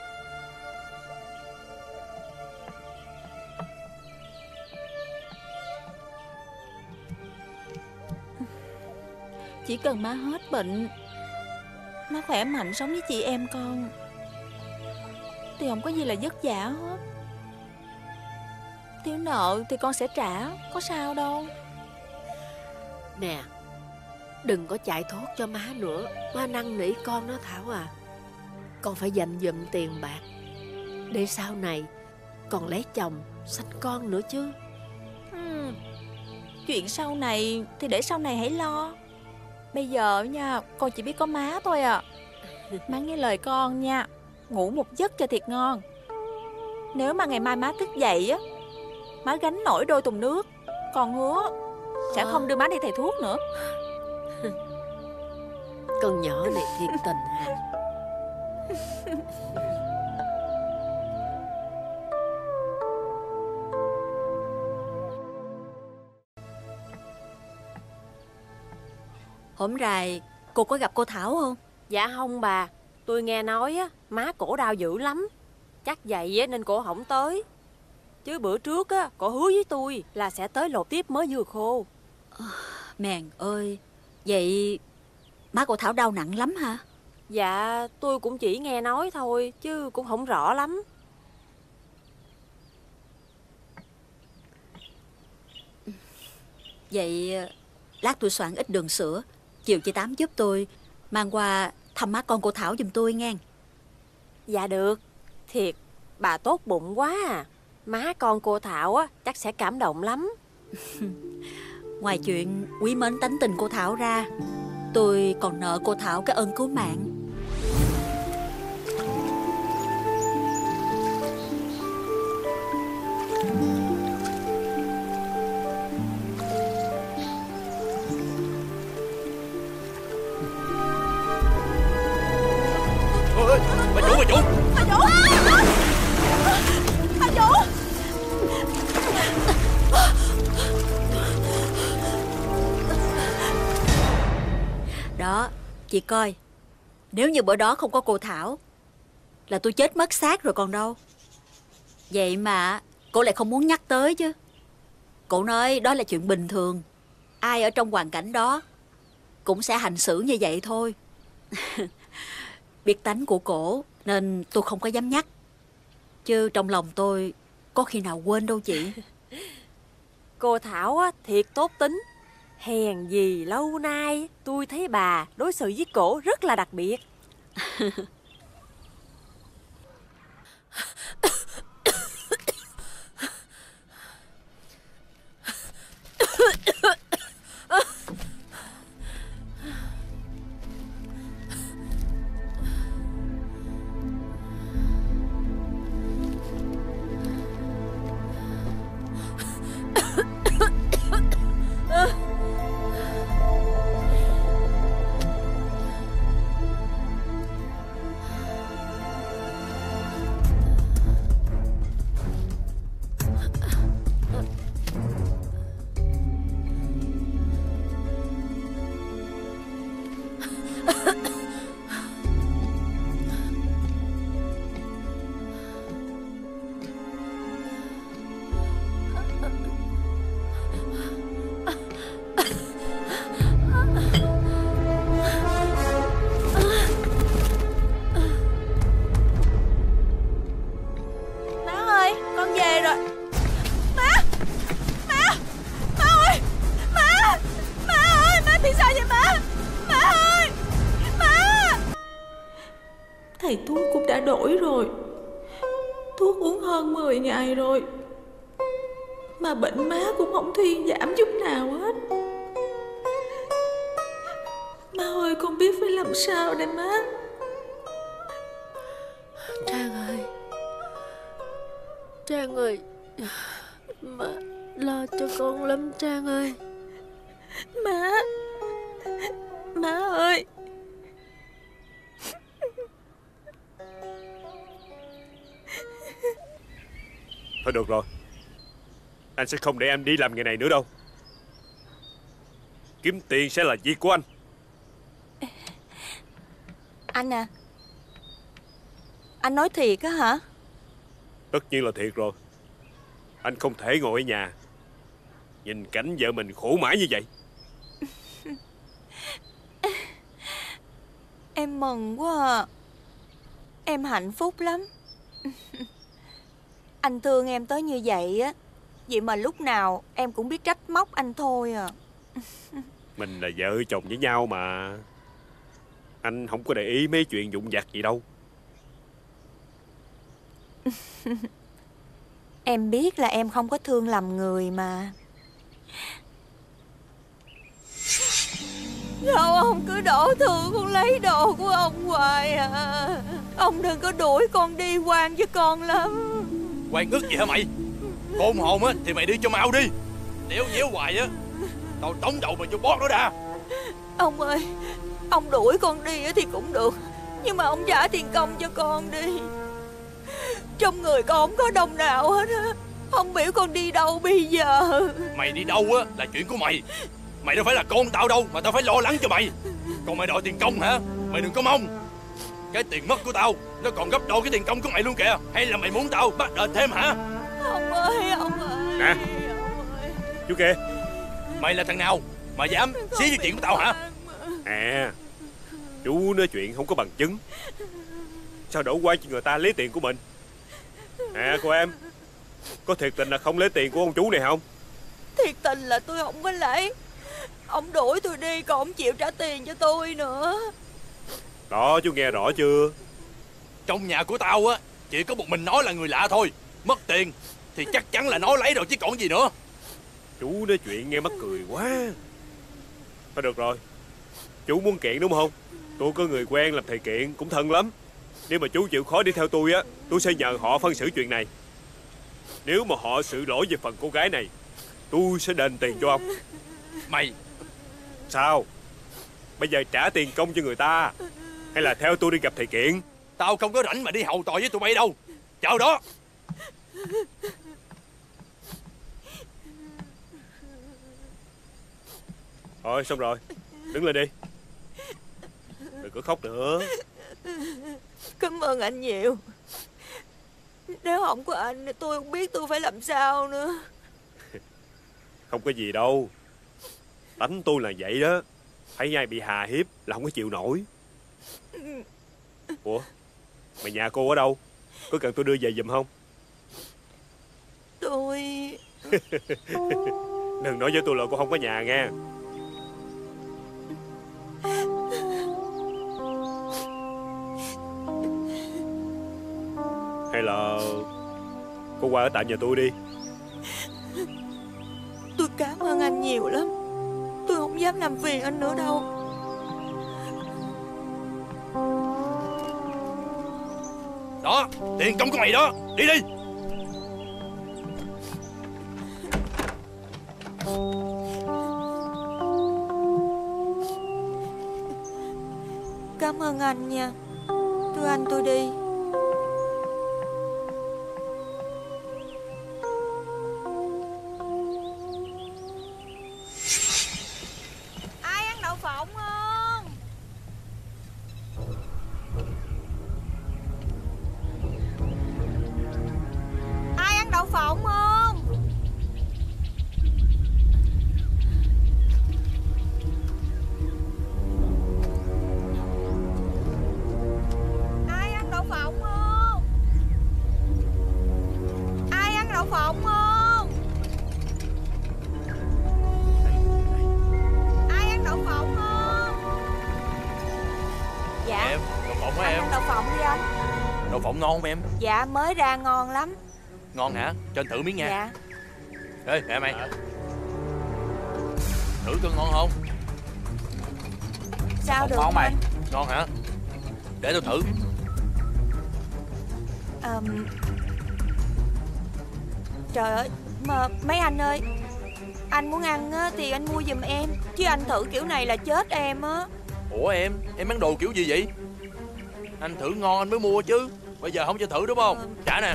Chỉ cần má hết bệnh, má khỏe mạnh sống với chị em con, thì không có gì là vất vả hết. Thiếu nợ thì con sẽ trả, có sao đâu. Nè, đừng có chạy thốt cho má nữa. Má năn nỉ con đó Thảo à. Con phải dành dụm tiền bạc để sau này còn lấy chồng sanh con nữa chứ. Hmm. Chuyện sau này thì để sau này hãy lo. Bây giờ nha, con chỉ biết có má thôi à. Má nghe lời con nha, ngủ một giấc cho thiệt ngon. Nếu mà ngày mai má thức dậy á, má gánh nổi đôi thùng nước, con hứa sẽ không đưa má đi thầy thuốc nữa. Con nhỏ này thiệt tình ha. Hổm rày cô có gặp cô Thảo không? Dạ không bà. Tôi nghe nói á, má cổ đau dữ lắm. Chắc vậy á nên cổ không tới. Chứ bữa trước á, cổ hứa với tôi là sẽ tới lột tiếp mớ dừa khô. À, mèn ơi, vậy má cô Thảo đau nặng lắm hả? Dạ tôi cũng chỉ nghe nói thôi chứ cũng không rõ lắm. Vậy lát tôi soạn ít đường sữa, chiều chị Tám giúp tôi mang qua thăm má con cô Thảo giùm tôi nghe. Dạ được. Thiệt, bà tốt bụng quá à. Má con cô Thảo á chắc sẽ cảm động lắm. Ngoài chuyện quý mến tánh tình cô Thảo ra, tôi còn nợ cô Thảo cái ơn cứu mạng. Ôi, bà chủ, bà chủ Bà chủ Bà chủ Đó, chị coi, nếu như bữa đó không có cô Thảo là tôi chết mất xác rồi còn đâu. Vậy mà cô lại không muốn nhắc tới chứ. Cô nói đó là chuyện bình thường, ai ở trong hoàn cảnh đó cũng sẽ hành xử như vậy thôi. Biết tánh của cổ nên tôi không có dám nhắc, chứ trong lòng tôi có khi nào quên đâu chị. Cô Thảo á thiệt tốt tính. Hèn gì lâu nay tôi thấy bà đối xử với cổ rất là đặc biệt. Thầy thuốc cũng đã đổi rồi, thuốc uống hơn mười ngày rồi mà bệnh má cũng không thuyên giảm chút nào hết. Má ơi, con biết phải làm sao đây má. Trang ơi, Trang ơi, má lo cho con lắm Trang ơi. Má, má ơi. Thôi được rồi, anh sẽ không để em đi làm nghề này nữa đâu. Kiếm tiền sẽ là việc của anh. Anh à, Anh nói thiệt á hả? Tất nhiên là thiệt rồi. Anh không thể ngồi ở nhà nhìn cảnh vợ mình khổ mãi như vậy. Em mừng quá à. Em hạnh phúc lắm. Anh thương em tới như vậy á, vậy mà lúc nào em cũng biết trách móc anh thôi à. Mình là vợ chồng với nhau mà. Anh không có để ý mấy chuyện vụn vặt gì đâu. Em biết là em không có thương lầm người mà. Sao ông cứ đổ thừa con lấy đồ của ông hoài à? Ông đừng có đuổi con đi, quan với con lắm. Quan ức gì hả mày? Khôn hồn á thì mày đi cho mau đi. Đéo nhéo hoài á, tao tống đầu mày cho bót nó ra. Ông ơi, ông đuổi con đi thì cũng được, nhưng mà ông trả tiền công cho con đi. Trong người con không có đồng nào hết á. Ông biểu con đi đâu bây giờ? Mày đi đâu á là chuyện của mày. Mày đâu phải là con tao đâu mà tao phải lo lắng cho mày. Còn mày đòi tiền công hả? Mày đừng có mong. Cái tiền mất của tao nó còn gấp đôi cái tiền công của mày luôn kìa. Hay là mày muốn tao bắt đền thêm hả? Ông ơi, ông ơi. Nè, chú kìa. Mày là thằng nào mà dám xí với chuyện của tao hả? À, chú nói chuyện không có bằng chứng, sao đổ qua cho người ta lấy tiền của mình? À cô em, có thiệt tình là không lấy tiền của ông chú này không? Thiệt tình là tôi không có lấy. Ông đuổi tôi đi còn ông chịu trả tiền cho tôi nữa. Đó, chú nghe rõ chưa? Trong nhà của tao á chỉ có một mình nó là người lạ thôi. Mất tiền thì chắc chắn là nó lấy rồi chứ còn gì nữa. Chú nói chuyện nghe mắc cười quá. Thôi được rồi, chú muốn kiện đúng không? Tôi có người quen làm thầy kiện cũng thân lắm. Nếu mà chú chịu khó đi theo tôi á, tôi sẽ nhờ họ phân xử chuyện này. Nếu mà họ xử lỗi về phần cô gái này, tôi sẽ đền tiền cho ông. Mày sao? Bây giờ trả tiền công cho người ta, hay là theo tôi đi gặp thầy kiện? Tao không có rảnh mà đi hầu tòa với tụi bay đâu. Chào đó. Thôi xong rồi, đứng lên đi, đừng có khóc nữa. Cảm ơn anh nhiều. Nếu không có anh tôi không biết tôi phải làm sao nữa. Không có gì đâu, tánh tôi là vậy đó. Thấy ai bị hà hiếp là không có chịu nổi. Ủa, mày nhà cô ở đâu? Có cần tôi đưa về giùm không? Tôi... Đừng nói với tôi là cô không có nhà nghe. Hay là cô qua ở tạm nhà tôi đi. Tôi cảm ơn anh nhiều lắm. Tôi không dám làm phiền anh nữa đâu. Đó, tiền công của mày đó. Đi đi. Cảm ơn anh nha. Thưa anh, tôi đi. Ai ăn đậu phộng không? Ai ăn đậu phộng không? Ai ăn đậu phộng không? Ai ăn đậu phộng không? Ai ăn đậu phộng không? Dạ. Em, đậu phộng hả Anh em? ăn đậu phộng đi anh. Đậu phộng ngon không em? Dạ, mới ra ngon lắm. Ngon hả? Cho anh thử miếng nha. Dạ. Ê, nè mày. Thử coi ngon không? Sao Không được ngon mày. anh? Ngon hả? Để tôi thử. Ờm, Trời ơi, mà mấy anh ơi, anh muốn ăn á, thì anh mua giùm em. Chứ anh thử kiểu này là chết em á. Ủa em, em bán đồ kiểu gì vậy? Anh thử ngon anh mới mua chứ. Bây giờ không cho thử đúng không? Trả nè.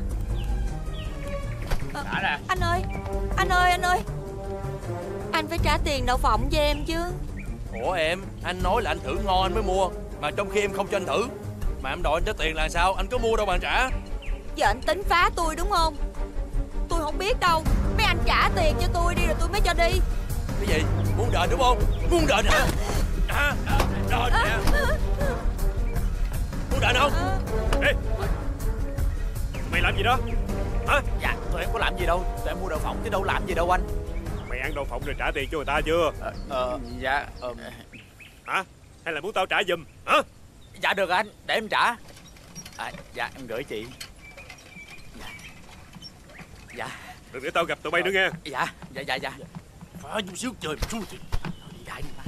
Trả nè. Anh ơi, anh ơi, anh ơi, anh phải trả tiền đậu phộng cho em chứ. Ủa em, anh nói là anh thử ngon anh mới mua, mà trong khi em không cho anh thử. Mà em đòi anh trả tiền là sao? Anh có mua đâu mà anh trả. Giờ anh tính phá tôi đúng không? Tôi không biết đâu. Mấy anh trả tiền cho tôi đi rồi tôi mới cho đi. Cái gì? Muốn đền đúng không? Muốn đền hả? À, à, đền nè. Muốn đền không? Ê, mày làm gì đó hả? Dạ tụi em có làm gì đâu. Tụi em mua đậu phộng chứ đâu làm gì đâu anh. Mày ăn đậu phộng rồi trả tiền cho người ta chưa? Ờ, ờ dạ ờ... Hả? Hay là muốn tao trả giùm hả? Dạ được anh, để em trả. À, dạ em gửi chị. Dạ. Dạ. Đừng để tao gặp tụi bay nữa nghe. Dạ, dạ dạ dạ. Phải chút xíu chơi một chút thì đi đại đi mà.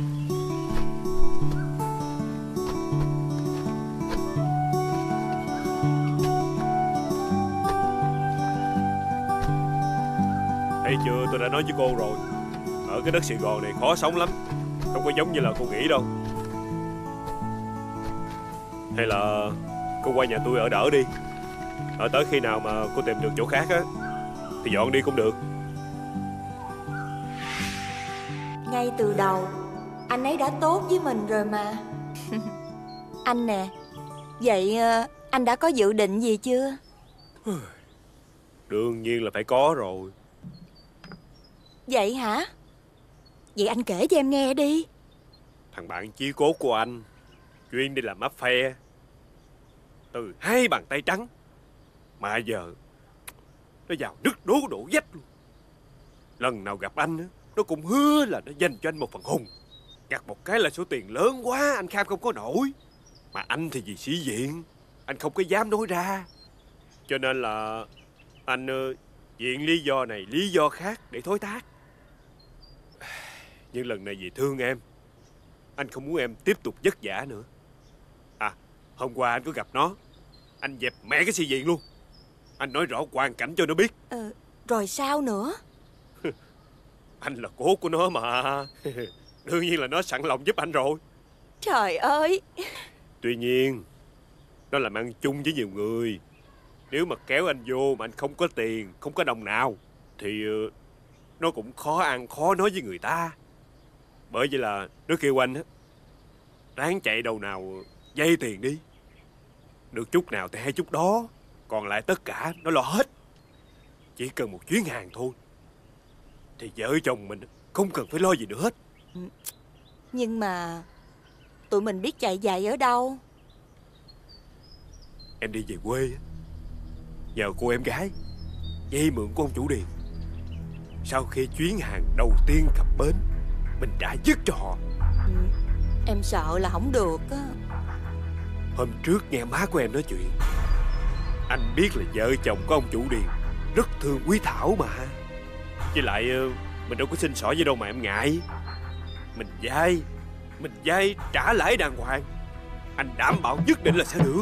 Thấy chưa, tôi đã nói với cô rồi. Ở cái đất Sài Gòn này khó sống lắm. Không có giống như là cô nghĩ đâu. Hay là cô qua nhà tôi ở đỡ đi. Ở tới khi nào mà cô tìm được chỗ khác á thì dọn đi cũng được. Ngay từ đầu anh ấy đã tốt với mình rồi mà. Anh nè, vậy anh đã có dự định gì chưa? Đương nhiên là phải có rồi. Vậy hả? Vậy anh kể cho em nghe đi. Thằng bạn chí cốt của anh chuyên đi làm mafia, từ hai bàn tay trắng mà giờ nó vào nứt đố đổ vách luôn. Lần nào gặp anh á, nó cũng hứa là nó dành cho anh một phần hùng. Gặt một cái là số tiền lớn quá anh kham không có nổi. Mà anh thì vì sĩ diện, anh không có dám nói ra. Cho nên là anh uh, viện lý do này lý do khác để thối thác. Nhưng lần này vì thương em, anh không muốn em tiếp tục vất vả nữa. À, hôm qua anh có gặp nó, anh dẹp mẹ cái sĩ diện luôn. Anh nói rõ hoàn cảnh cho nó biết. Ờ, rồi sao nữa? Anh là cố của nó mà. Đương nhiên là nó sẵn lòng giúp anh rồi. Trời ơi. Tuy nhiên nó làm ăn chung với nhiều người. Nếu mà kéo anh vô mà anh không có tiền, không có đồng nào thì uh, nó cũng khó ăn khó nói với người ta. Bởi vậy là nó kêu anh á, ráng chạy đầu nào vay tiền đi. Được chút nào thì hay chút đó. Còn lại tất cả nó lo hết. Chỉ cần một chuyến hàng thôi thì vợ chồng mình không cần phải lo gì nữa hết. Nhưng mà tụi mình biết chạy giày ở đâu? Em đi về quê nhờ cô em gái vay mượn của ông chủ điền. Sau khi chuyến hàng đầu tiên cập bến, mình trả dứt cho họ. Ừ, em sợ là không được á. Hôm trước nghe má của em nói chuyện, anh biết là vợ chồng của ông chủ điền rất thương Quý Thảo mà. Với lại mình đâu có xin xỏ gì đâu mà em ngại. Mình vay, mình vay trả lãi đàng hoàng. Anh đảm bảo nhất định là sẽ được.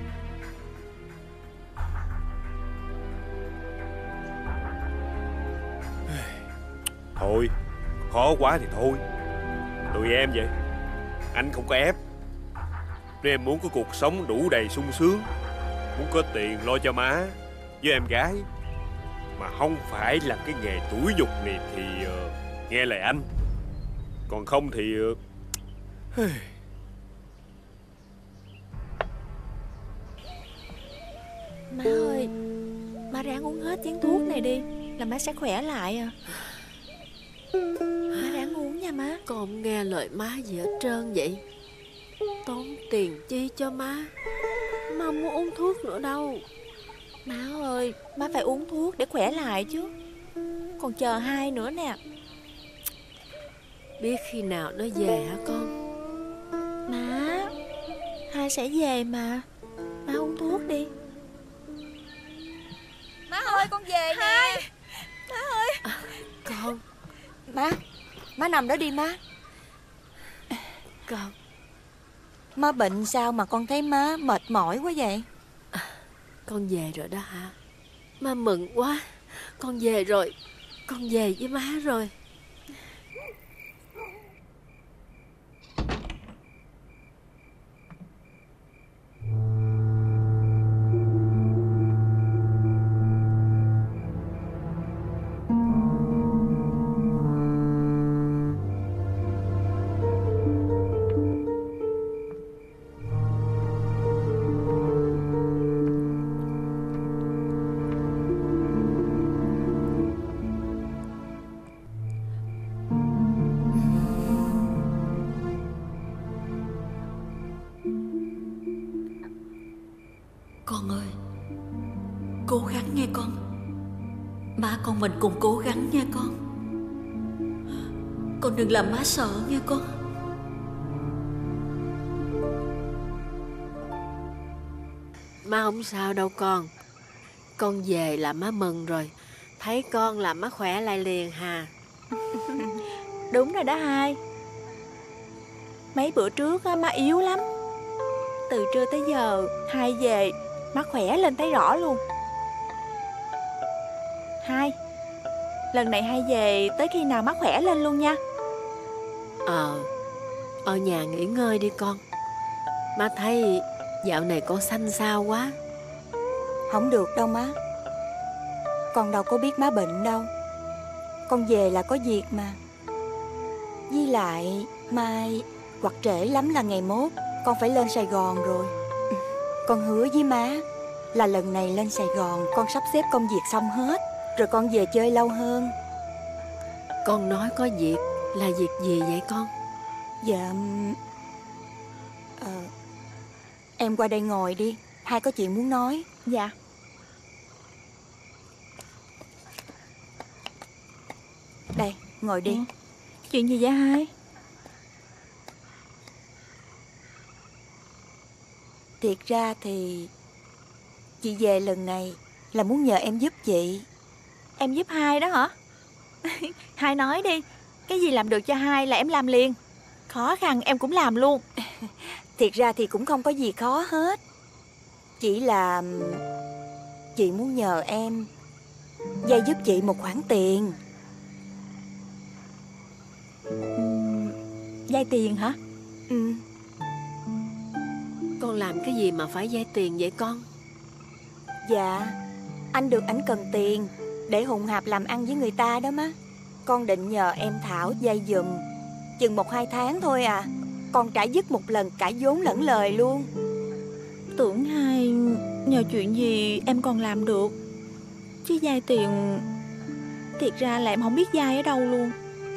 Thôi, khó quá thì thôi. Tụi em vậy, anh không có ép. Nếu em muốn có cuộc sống đủ đầy sung sướng, muốn có tiền lo cho má với em gái, mà không phải làm cái nghề tủi nhục này thì uh, nghe lời anh. Còn không thì uh... Má ơi, má ráng uống hết chén thuốc này đi là má sẽ khỏe lại à. Má ráng uống nha má. Con không nghe lời má gì hết trơn vậy. Tốn tiền chi cho má. Má không muốn uống thuốc nữa đâu. Má ơi, má phải uống thuốc để khỏe lại chứ. Còn chờ hai nữa nè. Biết khi nào nó về hả con? Má, hai sẽ về mà. Má uống thuốc đi. Má ơi, con về nè. Má ơi. À, con. Má, má nằm đó đi má. Con. Má bệnh sao mà con thấy má mệt mỏi quá vậy? À, con về rồi đó hả? Má mừng quá. Con về rồi. Con về với má rồi. Con ơi, cố gắng nghe con. Má con mình cùng cố gắng nghe con. Con đừng làm má sợ nghe con. Má không sao đâu con. Con về là má mừng rồi. Thấy con là má khỏe lại liền hà. Đúng rồi đó hai. Mấy bữa trước á, má yếu lắm. Từ trưa tới giờ hai về má khỏe lên thấy rõ luôn. Hai, lần này hai về tới khi nào má khỏe lên luôn nha. Ờ, ở nhà nghỉ ngơi đi con. Má thấy dạo này con xanh xao quá. Không được đâu má. Con đâu có biết má bệnh đâu. Con về là có việc mà. Với lại mai hoặc trễ lắm là ngày mốt con phải lên Sài Gòn rồi. Con hứa với má là lần này lên Sài Gòn con sắp xếp công việc xong hết, rồi con về chơi lâu hơn. Con nói có việc là việc gì vậy con? Dạ ờ, em qua đây ngồi đi. Hai có chuyện muốn nói. Dạ. Đây, ngồi đi. Ừ. Chuyện gì vậy hai? Thiệt ra thì chị về lần này là muốn nhờ em giúp chị. Em giúp hai đó hả? Hai nói đi. Cái gì làm được cho hai là em làm liền. Khó khăn em cũng làm luôn. Thiệt ra thì cũng không có gì khó hết. Chỉ là chị muốn nhờ em vay giúp chị một khoản tiền. uhm, Vay tiền hả? Ừ. Con làm cái gì mà phải vay tiền vậy con? Dạ, anh được ảnh cần tiền để hùng hạp làm ăn với người ta đó má. Con định nhờ em Thảo vay giùm. Chừng một hai tháng thôi à. Con trả dứt một lần cả vốn lẫn lời luôn. Tưởng hai nhờ chuyện gì em còn làm được. Chứ vay tiền thiệt ra là em không biết vay ở đâu luôn.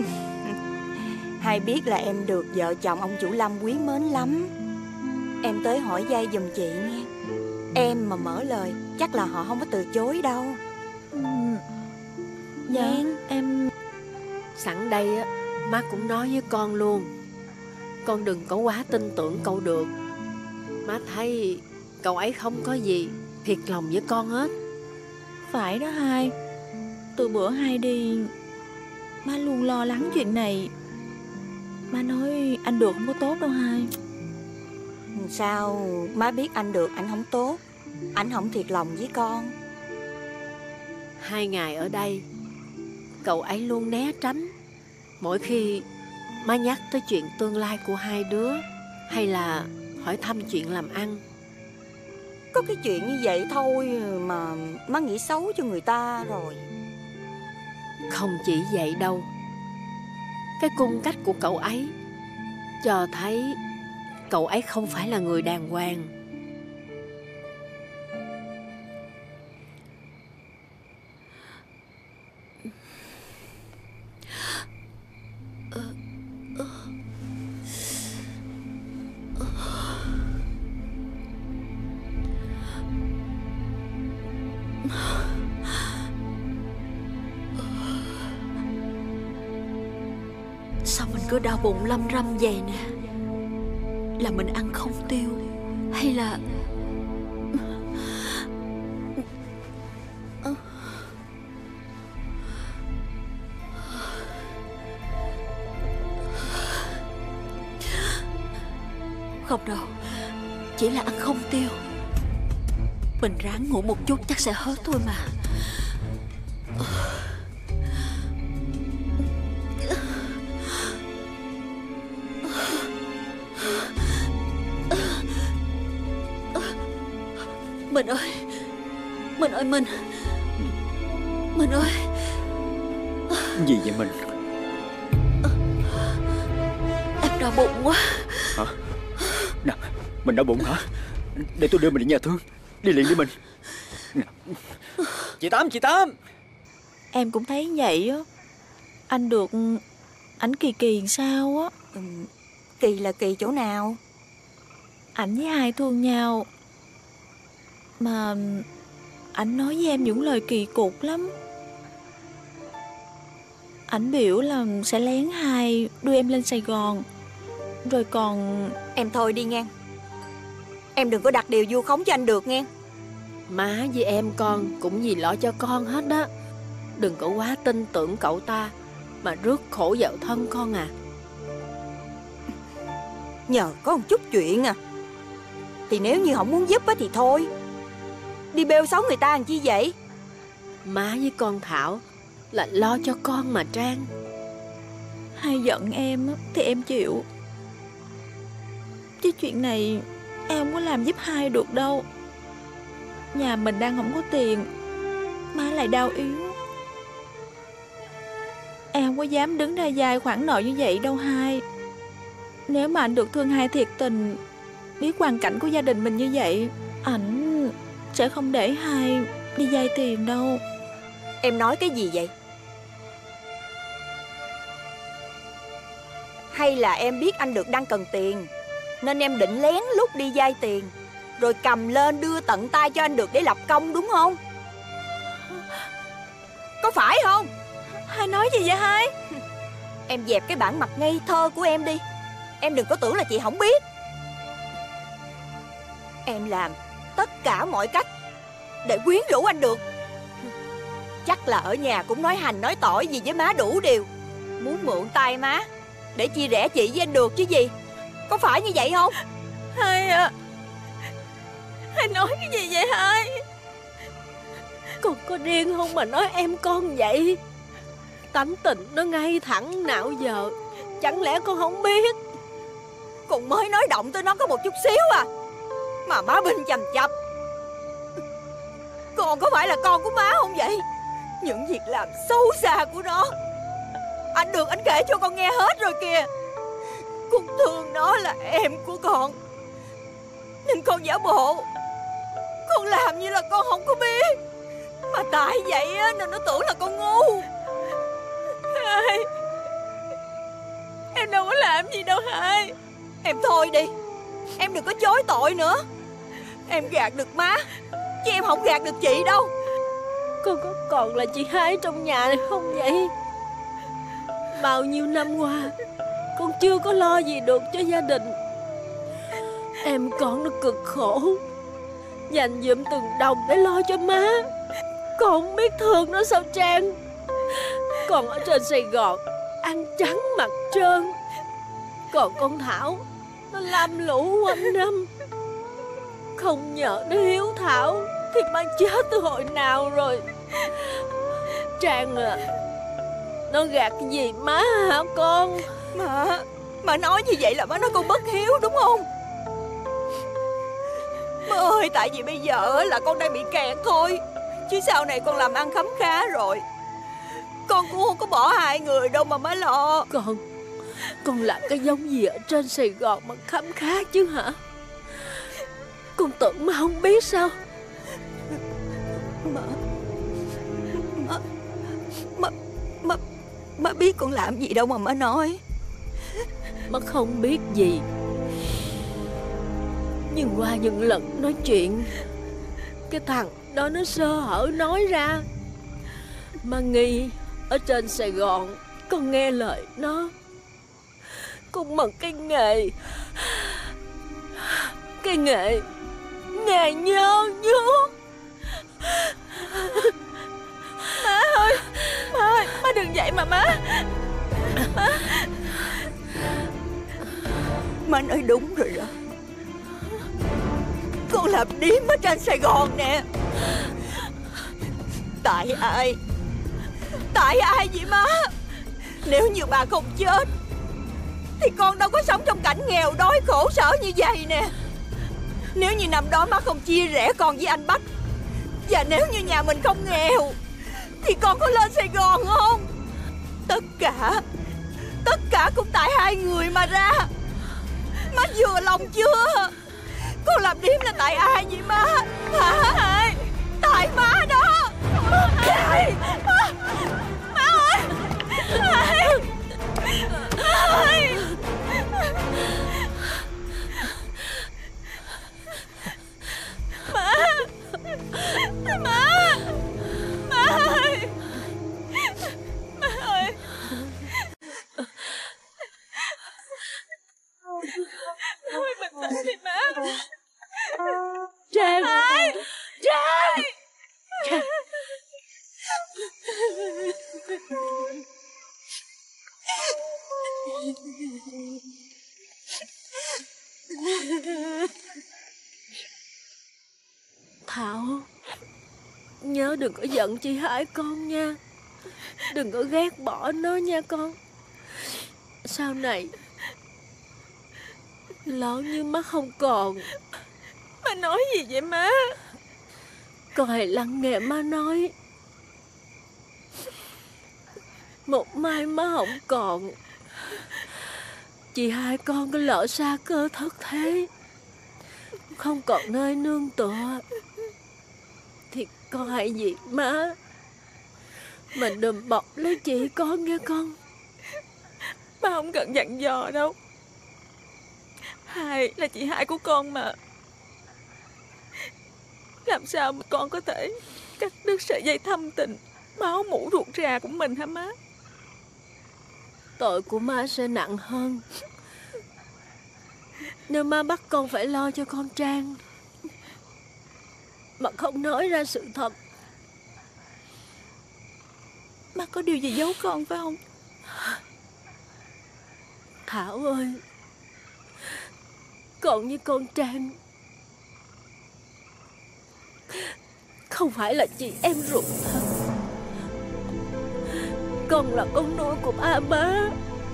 Hai biết là em được vợ chồng ông chủ Lâm quý mến lắm. Em tới hỏi vay giùm chị nghe. Em mà mở lời chắc là họ không có từ chối đâu. Ừ. Dạ em. Sẵn đây á, má cũng nói với con luôn. Con đừng có quá tin tưởng cậu được. Má thấy cậu ấy không có gì thiệt lòng với con hết. Phải đó hai. Từ bữa hai đi má luôn lo lắng chuyện này. Má nói anh được không có tốt đâu hai. Sao má biết anh được anh không tốt? Anh không thiệt lòng với con. Hai ngày ở đây cậu ấy luôn né tránh. Mỗi khi má nhắc tới chuyện tương lai của hai đứa, hay là hỏi thăm chuyện làm ăn. Có cái chuyện như vậy thôi mà má nghĩ xấu cho người ta rồi. Không chỉ vậy đâu. Cái cung cách của cậu ấy cho thấy cậu ấy không phải là người đàng hoàng. Sao mình cứ đau bụng lâm râm vậy nè? Là mình ăn không tiêu hay là không đâu, chỉ là ăn không tiêu. Mình ráng ngủ một chút chắc sẽ hết thôi mà. Mình ơi, Mình ơi, Mình Mình ơi. Gì vậy Mình? Em đau bụng quá. Hả? Nè, mình đau bụng hả? Để tôi đưa mình đi nhà thương. Đi liền đi mình. Nè. Chị Tám, chị Tám. Em cũng thấy vậy á. Anh được ảnh kỳ kỳ sao á. Ừ, kỳ là kỳ chỗ nào? Ảnh với hai thương nhau. Mà ảnh nói với em những lời kỳ cục lắm. Ảnh biểu là sẽ lén hai đưa em lên Sài Gòn. Rồi còn... Em thôi đi nghe. Em đừng có đặt điều vu khống cho anh được nghe. Má với em con cũng vì lo cho con hết đó. Đừng có quá tin tưởng cậu ta mà rước khổ vợ thân con à. Nhờ có một chút chuyện à. Thì nếu như không muốn giúp á thì thôi. Đi bêu xấu người ta làm chi vậy? Má với con Thảo là lo cho con mà Trang. Hai giận em thì em chịu, chứ chuyện này em không có làm giúp hai được đâu. Nhà mình đang không có tiền, má lại đau yếu. Em không có dám đứng ra dài khoản nợ như vậy đâu hai. Nếu mà anh được thương hai thiệt tình, biết hoàn cảnh của gia đình mình như vậy, ảnh sẽ không để hai đi vay tiền đâu. Em nói cái gì vậy? Hay là em biết anh được đang cần tiền nên em định lén lút đi vay tiền rồi cầm lên đưa tận tay cho anh được để lập công đúng không? Có phải không? Hai nói gì vậy hai? Em dẹp cái bản mặt ngây thơ của em đi. Em đừng có tưởng là chị không biết. Em làm tất cả mọi cách để quyến rũ anh được. Chắc là ở nhà cũng nói hành nói tỏi gì với má đủ điều. Muốn mượn tay má để chia rẽ chị với anh được chứ gì. Có phải như vậy không? Hai à, hai nói cái gì vậy hai? Con có điên không mà nói em con vậy? Tánh tình nó ngay thẳng nào giờ. Chẳng lẽ con không biết? Con mới nói động tới nó có một chút xíu à mà má binh chầm chập. Con có phải là con của má không vậy? Những việc làm xấu xa của nó anh được anh kể cho con nghe hết rồi kìa. Con thương nó là em của con nên con giả bộ, con làm như là con không có biết. Mà tại vậy á nên nó tưởng là con ngu. Hai, em đâu có làm gì đâu hai. Em thôi đi, em đừng có chối tội nữa. Em gạt được má chứ em không gạt được chị đâu. Con có còn là chị hai trong nhà này không vậy? Bao nhiêu năm qua con chưa có lo gì được cho gia đình. Em con nó cực khổ, dành dụm từng đồng để lo cho má. Con không biết thương nó sao Trang. Còn ở trên Sài Gòn ăn trắng mặc trơn. Còn con Thảo nó lam lũ quanh năm. Không nhờ nó hiếu thảo thì má chết từ hồi nào rồi. Trang à, nó gạt cái gì má hả con? Má, má nói như vậy là má nói con bất hiếu đúng không? Má ơi, tại vì bây giờ là con đang bị kẹt thôi. Chứ sau này con làm ăn khấm khá rồi. Con cũng không có bỏ hai người đâu mà má lo. Con, con làm cái giống gì ở trên Sài Gòn mà khấm khá chứ hả? Con tưởng mà không biết sao? Má, má, má, má, má biết con làm gì đâu mà má nói. Má không biết gì. Nhưng qua những lần nói chuyện, cái thằng đó nó sơ hở nói ra. Má nghi ở trên Sài Gòn con nghe lời nó. Con mận cái nghề Cái nghề Nghề nhơ nhuốc. Má ơi, má ơi, má đừng vậy mà má. Má, má nói đúng rồi đó. Con làm điếm ở trên Sài Gòn nè. Tại ai? Tại ai vậy má? Nếu như bà không chết thì con đâu có sống trong cảnh nghèo đói khổ sở như vậy nè. Nếu như năm đó má không chia rẽ con với anh Bách, và nếu như nhà mình không nghèo thì con có lên Sài Gòn không? Tất cả Tất cả cũng tại hai người mà ra. Má vừa lòng chưa? Con làm điếm là tại ai vậy má? Hả? Tại má đó. Ai? Má, má ơi. Ai? Ai? Má, Thảo, nhớ đừng có giận chị Hải con nha. Đừng có ghét bỏ nó nha con. Sau này lỡ như má không còn. Má nói gì vậy má? Con hãy lắng nghe má nói. Một mai má không còn, chị hai con có lỡ xa cơ thất thế, không còn nơi nương tựa, thì con hãy vì má mình đùm bọc lấy chị con nghe con. Má không cần dặn dò đâu. Hai là chị hai của con mà. Làm sao mà con có thể cắt đứt sợi dây thâm tình máu mủ ruột rà của mình hả má? Tội của má sẽ nặng hơn nếu má bắt con phải lo cho con Trang mà không nói ra sự thật. Má có điều gì giấu con phải không? Thảo ơi, con với con Trang không phải là chị em ruột thật. Con là con nuôi của ba má.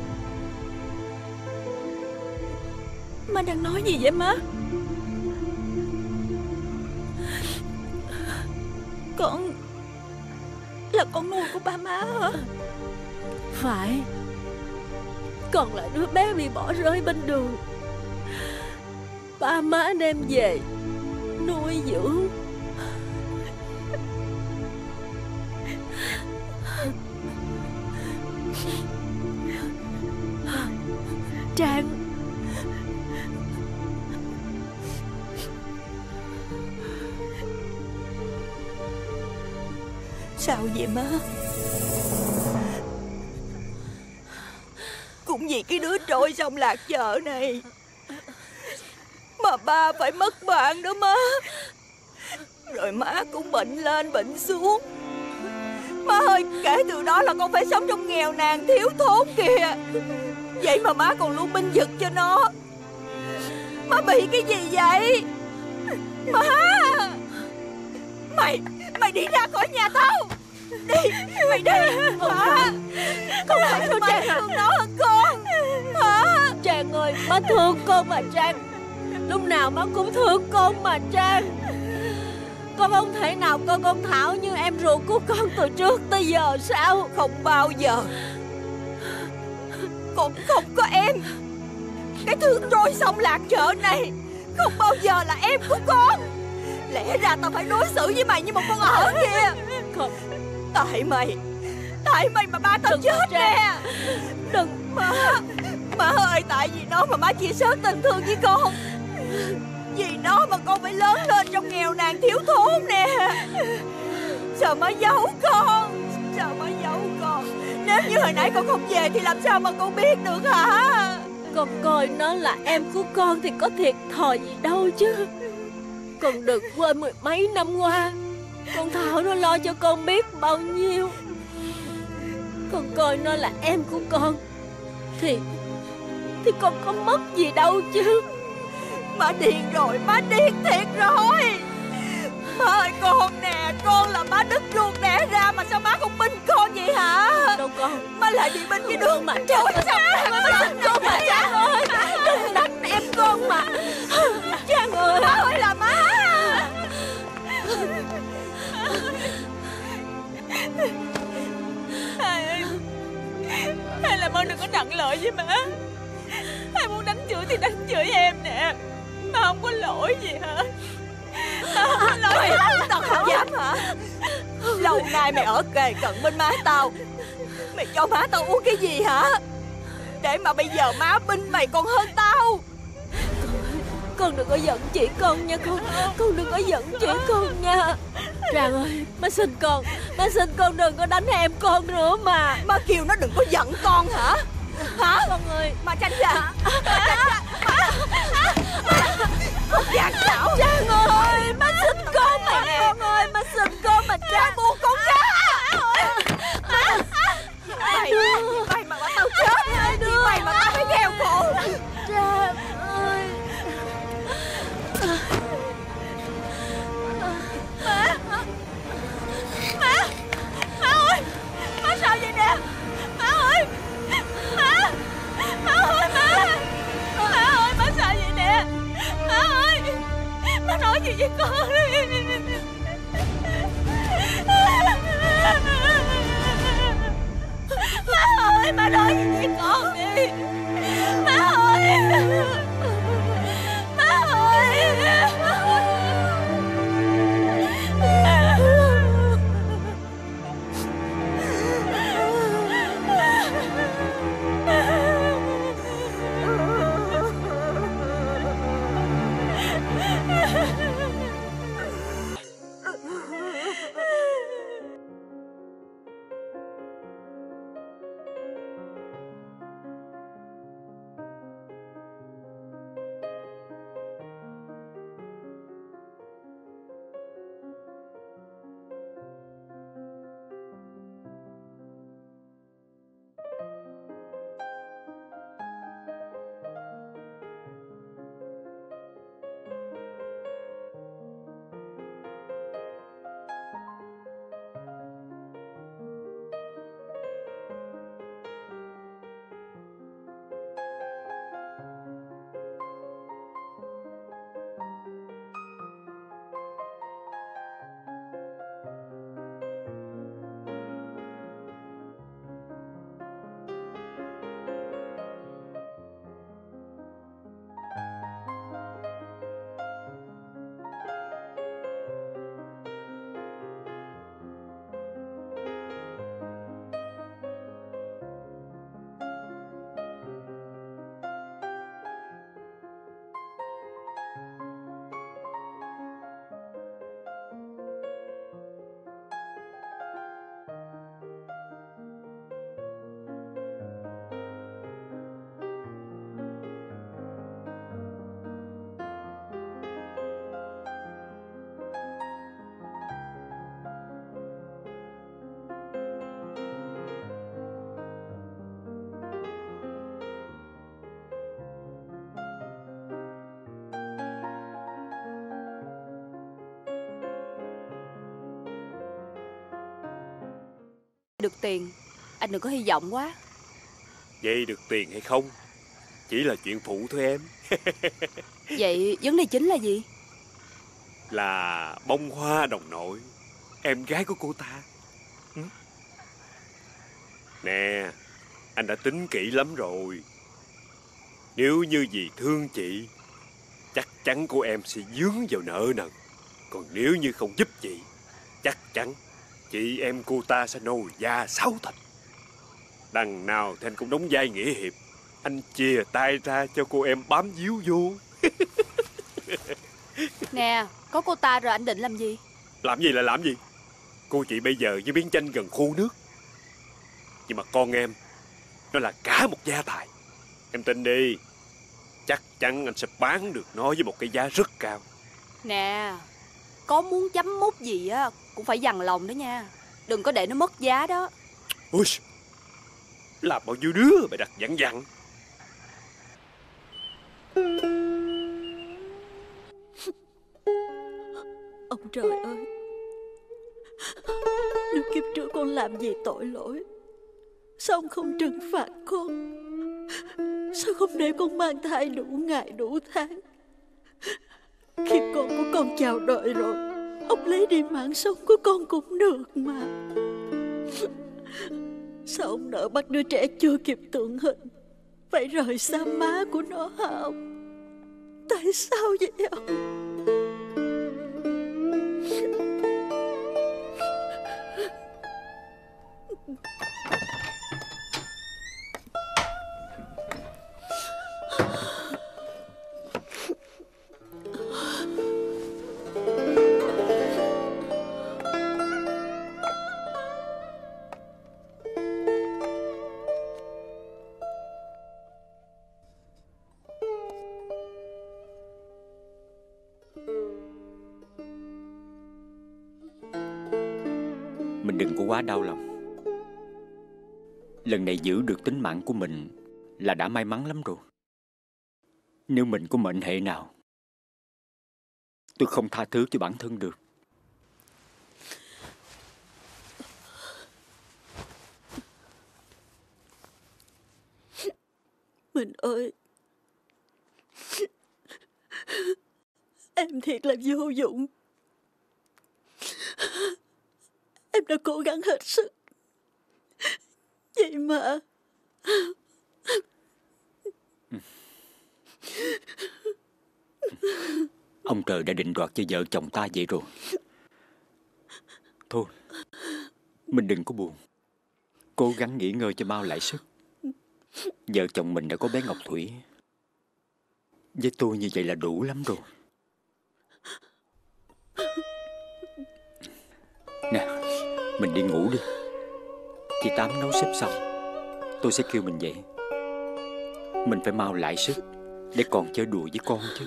Má đang nói gì vậy má? Con là con nuôi của ba má hả? Phải. Con là đứa bé bị bỏ rơi bên đường, ba má đem về nuôi dưỡng. Trang, sao vậy má? Cũng vì cái đứa trôi sông Lạc Chợ này mà ba phải mất bạn đó má. Rồi má cũng bệnh lên bệnh xuống. Má ơi, kể từ đó là con phải sống trong nghèo nàn thiếu thốn kìa. Vậy mà má còn luôn binh vực cho nó. Má bị cái gì vậy? Má, Mày, mày đi ra khỏi nhà tao. Đi, mày đi. Má, không phải đâu Trang. Thương nó hơn con. Hả? Trang ơi, má thương con mà Trang. Lúc nào má cũng thương con mà Trang. Con không thể nào coi con Thảo như em ruột của con từ trước tới giờ sao? Không bao giờ. Con không có em. Cái thứ trôi sông Lạc Chợ này không bao giờ là em của con. Lẽ ra tao phải đối xử với mày như một con ở kia. Không. Tại mày. Tại mày mà ba tao đừng chết nè. Đừng. Má, má ơi, tại vì nó mà má chia sớt tình thương với con. Vì nó mà con phải lớn lên trong nghèo nàn thiếu thốn nè. Sao má giấu con? Sao má giấu con? Nếu như hồi nãy con không về thì làm sao mà con biết được hả? Con coi nó là em của con thì có thiệt thòi gì đâu chứ. Con đừng quên mười mấy năm qua con Thảo nó lo cho con biết bao nhiêu. Con coi nó là em của con Thì Thì con có mất gì đâu chứ. Má điên rồi, má điên thiệt rồi. Má ơi con nè, con là má đứt ruột đẻ ra mà sao má không binh con vậy hả? Đâu con. Má lại đi binh cái đứa mà trôi sông. Má xin con mà Trang ơi. Đừng đánh em con mà. Trang ơi. Má ơi là má. Hai ơi, hay là má đừng có nặng lời với má. Hai muốn đánh chửi thì đánh chửi em nè. Má không có lỗi gì hả? Má không có lỗi gì hả? Tao không dám hả? Lâu nay mày ở kề cận bên má tao. Mày cho má tao uống cái gì hả? Để mà bây giờ má binh mày còn hơn tao. Con đừng có giận chị con nha con. Con đừng có giận chị con nha. Trang ơi, má xin con. Má xin con đừng có đánh em con nữa mà. Má kêu nó đừng có giận con hả? Hả? Con ơi. Má tránh ra. Má tránh ra. Con giặc xảo. Trang ơi, má xin con mà con ơi. Má xin con mà Trang. Buông con ra. Mày, mày mà bắt tao chết. Mày mà tao phải nghèo khổ. Trang ơi. được tiền, anh đừng có hy vọng quá. Vậy được tiền hay không chỉ là chuyện phụ thôi em. Vậy vấn đề chính là gì? Là bông hoa đồng nội, em gái của cô ta. Ừ? Nè, anh đã tính kỹ lắm rồi. Nếu như vì thương chị, chắc chắn cô em sẽ dướng vào nợ nần. Còn nếu như không giúp chị, chắc chắn chị em cô ta sẽ nồi da sáu thịt. Đằng nào thì anh cũng đóng vai nghĩa hiệp. Anh chìa tay ra cho cô em bám víu vô. Nè, có cô ta rồi anh định làm gì? Làm gì là làm gì? Cô chị bây giờ như miếng chanh gần khô nước. Nhưng mà con em, nó là cả một gia tài. Em tin đi, chắc chắn anh sẽ bán được nó với một cái giá rất cao. Nè, có muốn chấm mút gì á cũng phải dằn lòng đó nha. Đừng có để nó mất giá đó. Ôi, làm bao nhiêu đứa mày đặt dặn dặn. Ông trời ơi, nếu kiếp trước con làm gì tội lỗi, sao ông không trừng phạt con? Sao không để con mang thai đủ ngày đủ tháng? Khi con của con chào đời rồi, ông lấy đi mạng sống của con cũng được mà. Sao ông nỡ bắt đứa trẻ chưa kịp tượng hình phải rời xa má của nó hả ông? Tại sao vậy ông? Mình đừng có quá đau lòng. Lần này giữ được tính mạng của mình là đã may mắn lắm rồi. Nếu mình có mệnh hệ nào, tôi không tha thứ cho bản thân được. Mình ơi, em thiệt là vô dụng. Em đã cố gắng hết sức, vậy mà ông trời đã định đoạt cho vợ chồng ta vậy rồi. Thôi, mình đừng có buồn, cố gắng nghỉ ngơi cho mau lại sức. Vợ chồng mình đã có bé Ngọc Thủy, với tôi như vậy là đủ lắm rồi. Nè, mình đi ngủ đi. Khi Tám nấu xếp xong, tôi sẽ kêu mình dậy. Mình phải mau lại sức để còn chơi đùa với con chứ.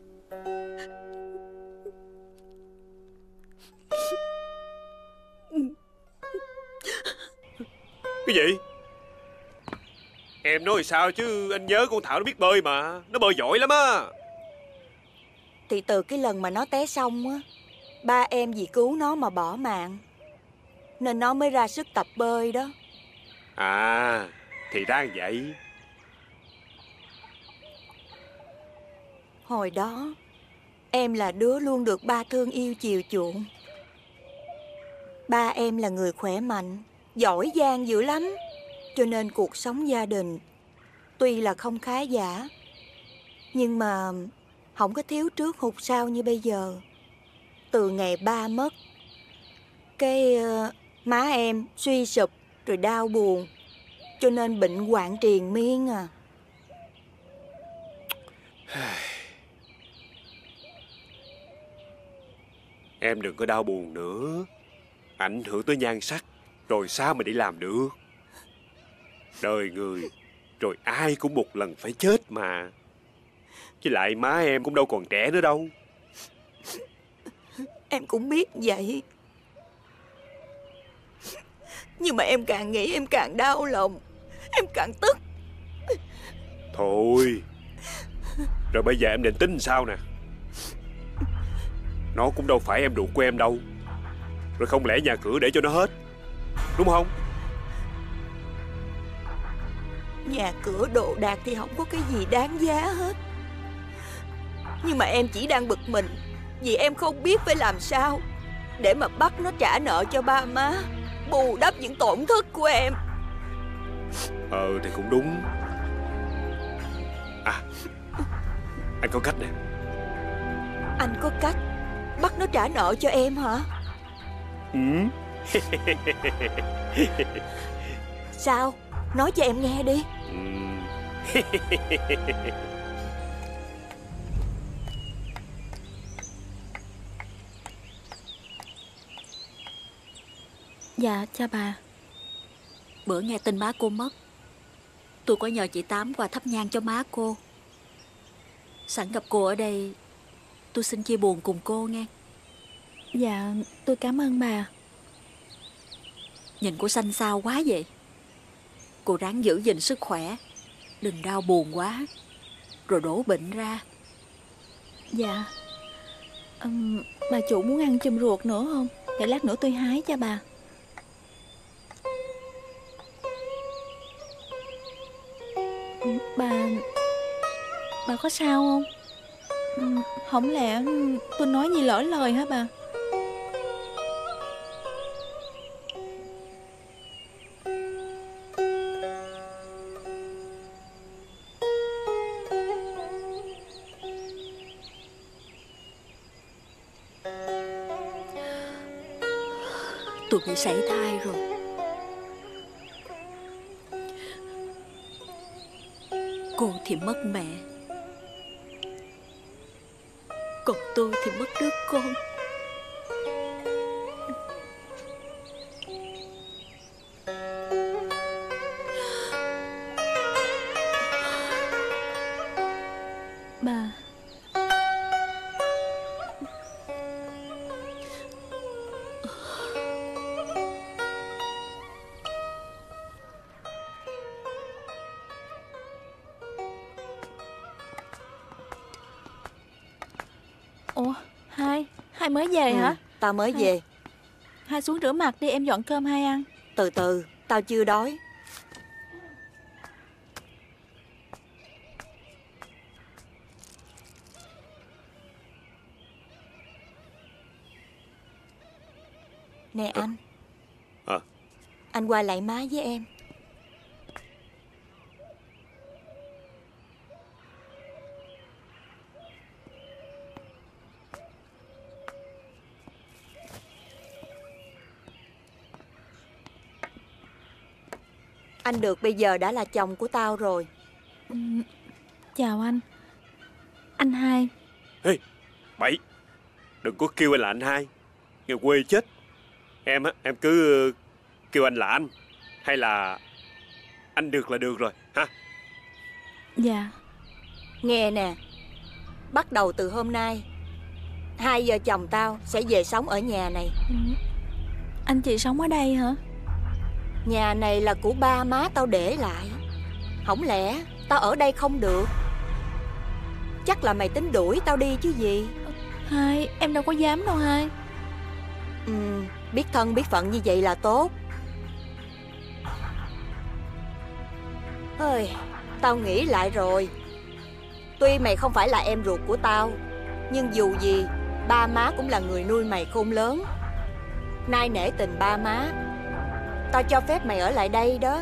Cái gì? Em nói sao chứ anh nhớ con Thảo nó biết bơi mà. Nó bơi giỏi lắm á. Thì từ cái lần mà nó té xong á, ba em vì cứu nó mà bỏ mạng, nên nó mới ra sức tập bơi đó. À, thì ra vậy. Hồi đó em là đứa luôn được ba thương yêu chiều chuộng. Ba em là người khỏe mạnh, giỏi giang dữ lắm, cho nên cuộc sống gia đình tuy là không khá giả, nhưng mà không có thiếu trước hụt sau như bây giờ. Từ ngày ba mất, cái uh, má em suy sụp rồi đau buồn, cho nên bệnh hoạn triền miên à. Em đừng có đau buồn nữa. Ảnh hưởng tới nhan sắc, rồi sao mà đi làm được. Đời người, rồi ai cũng một lần phải chết mà. Với lại má em cũng đâu còn trẻ nữa đâu. Em cũng biết vậy, nhưng mà em càng nghĩ em càng đau lòng, em càng tức. Thôi, rồi bây giờ em định tính sao nè? Nó cũng đâu phải em ruột của em đâu. Rồi không lẽ nhà cửa để cho nó hết, đúng không? Nhà cửa đồ đạc thì không có cái gì đáng giá hết. Nhưng mà em chỉ đang bực mình vì em không biết phải làm sao để mà bắt nó trả nợ cho ba má, bù đắp những tổn thất của em. Ờ thì cũng đúng. À, anh có cách nè. Anh có cách bắt nó trả nợ cho em hả? Ừ. Sao? Nói cho em nghe đi. Dạ cha bà. Bữa nghe tin má cô mất, tôi có nhờ chị Tám qua thắp nhang cho má cô. Sẵn gặp cô ở đây, tôi xin chia buồn cùng cô nghe. Dạ tôi cảm ơn bà. Nhìn cô xanh xao quá vậy. Cô ráng giữ gìn sức khỏe, đừng đau buồn quá rồi đổ bệnh ra. Dạ. um, Bà chủ muốn ăn chùm ruột nữa không? Để lát nữa tôi hái cho bà. Bà Bà có sao không? Không lẽ tôi nói gì lỡ lời hả bà? Tôi bị sảy thai rồi. Cô thì mất mẹ, còn tôi thì mất đứa con. Bà Ủa, Hai, Hai mới về ừ, hả? Tao mới Hai... về. Hai xuống rửa mặt đi, em dọn cơm Hai ăn. Từ từ, tao chưa đói. Nè anh. À. Anh qua lại má với em. Anh được bây giờ đã là chồng của tao rồi. ừ, Chào anh. Anh Hai. Ê, bậy. Đừng có kêu anh là anh Hai, nghe quê chết. Em á, em cứ kêu anh là anh, hay là anh được là được rồi ha. Dạ. Nghe nè, bắt đầu từ hôm nay hai vợ chồng tao sẽ về sống ở nhà này. ừ. Anh chị sống ở đây hả? Nhà này là của ba má tao để lại. Không lẽ tao ở đây không được? Chắc là mày tính đuổi tao đi chứ gì. Hai, em đâu có dám đâu Hai. Ừ, biết thân biết phận như vậy là tốt. Ơi, tao nghĩ lại rồi. Tuy mày không phải là em ruột của tao, nhưng dù gì ba má cũng là người nuôi mày khôn lớn. Nay nể tình ba má, tao cho phép mày ở lại đây đó.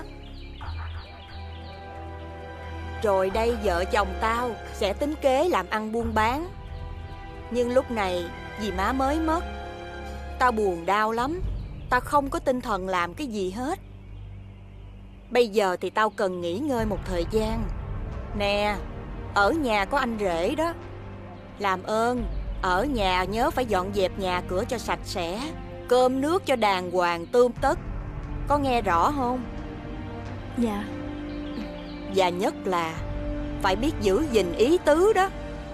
Rồi đây vợ chồng tao sẽ tính kế làm ăn buôn bán. Nhưng lúc này vì má mới mất, tao buồn đau lắm. Tao không có tinh thần làm cái gì hết. Bây giờ thì tao cần nghỉ ngơi một thời gian. Nè, ở nhà có anh rể đó. Làm ơn, ở nhà nhớ phải dọn dẹp nhà cửa cho sạch sẽ, cơm nước cho đàng hoàng tươm tất. Có nghe rõ không? Dạ. Và nhất là phải biết giữ gìn ý tứ đó.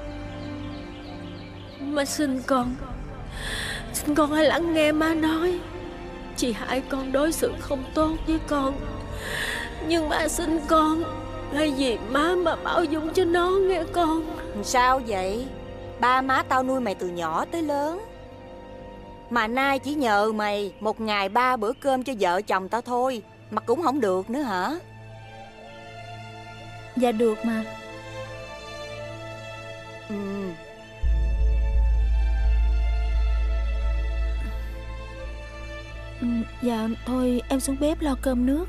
Má xin con, xin con hãy lắng nghe má nói. Chị hai con đối xử không tốt với con, nhưng má xin con, hay vì má mà bảo dung cho nó nghe con. Sao vậy? Ba má tao nuôi mày từ nhỏ tới lớn, mà nay chỉ nhờ mày một ngày ba bữa cơm cho vợ chồng tao thôi mà cũng không được nữa hả? Dạ được mà. Ừ. Ừ, dạ thôi em xuống bếp lo cơm nước.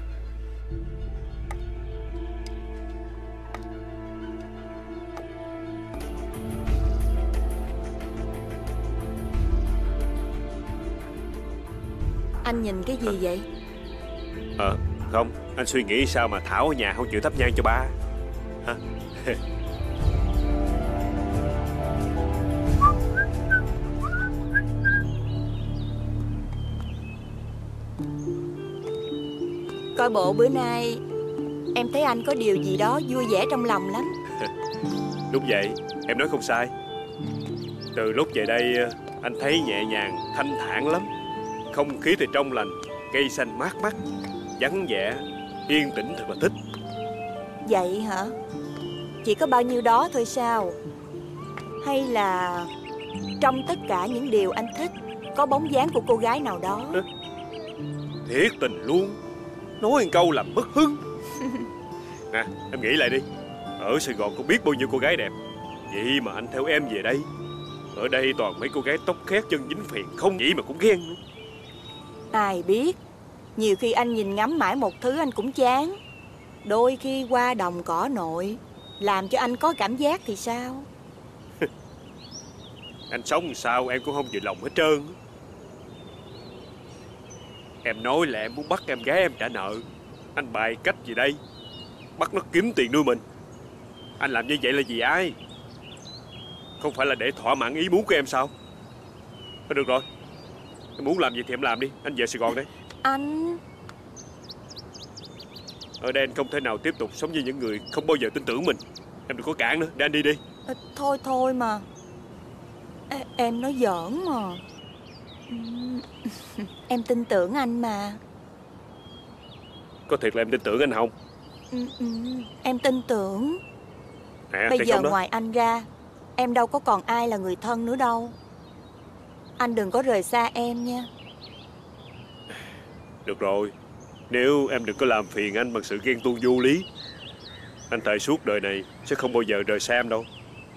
Anh nhìn cái gì vậy? Ờ, không, anh suy nghĩ sao mà Thảo ở nhà không chịu thắp nhang cho ba hả? Coi bộ bữa nay em thấy anh có điều gì đó vui vẻ trong lòng lắm. Đúng vậy, em nói không sai. Từ lúc về đây anh thấy nhẹ nhàng, thanh thản lắm. Không khí thì trong lành, cây xanh mát mắt, vắng vẻ, yên tĩnh thật là thích. Vậy hả? Chỉ có bao nhiêu đó thôi sao? Hay là trong tất cả những điều anh thích có bóng dáng của cô gái nào đó? Thiệt tình luôn, nói một câu làm mất hứng. Nè, em nghĩ lại đi. Ở Sài Gòn có biết bao nhiêu cô gái đẹp, vậy mà anh theo em về đây. Ở đây toàn mấy cô gái tóc khét chân dính phèn, không nghĩ mà cũng ghen nữa. Ai biết, nhiều khi anh nhìn ngắm mãi một thứ anh cũng chán. Đôi khi qua đồng cỏ nội làm cho anh có cảm giác thì sao? Anh sống sao em cũng không vừa lòng hết trơn. Em nói là em muốn bắt em gái em trả nợ. Anh bày cách gì đây? Bắt nó kiếm tiền nuôi mình. Anh làm như vậy là vì ai? Không phải là để thỏa mãn ý muốn của em sao? Thôi được rồi, em muốn làm gì thì em làm đi. Anh về Sài Gòn đây. Anh... Ở đây anh không thể nào tiếp tục sống như những người không bao giờ tin tưởng mình. Em đừng có cản nữa, để anh đi đi. À, thôi thôi mà. À, em nói giỡn mà. Em tin tưởng anh mà. Có thiệt là em tin tưởng anh không? Ừ, ừ, em tin tưởng. À, bây giờ đó. ngoài anh ra em đâu có còn ai là người thân nữa đâu. Anh đừng có rời xa em nha. Được rồi, nếu em đừng có làm phiền anh bằng sự ghen tuông vô lý, anh thề suốt đời này sẽ không bao giờ rời xa em đâu.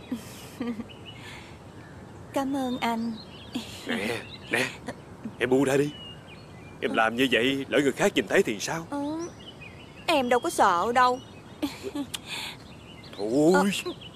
Cảm ơn anh. Nè, nè, em buông ra đi. Em làm như vậy lỡ người khác nhìn thấy thì sao? Ừ, em đâu có sợ đâu. Thôi à.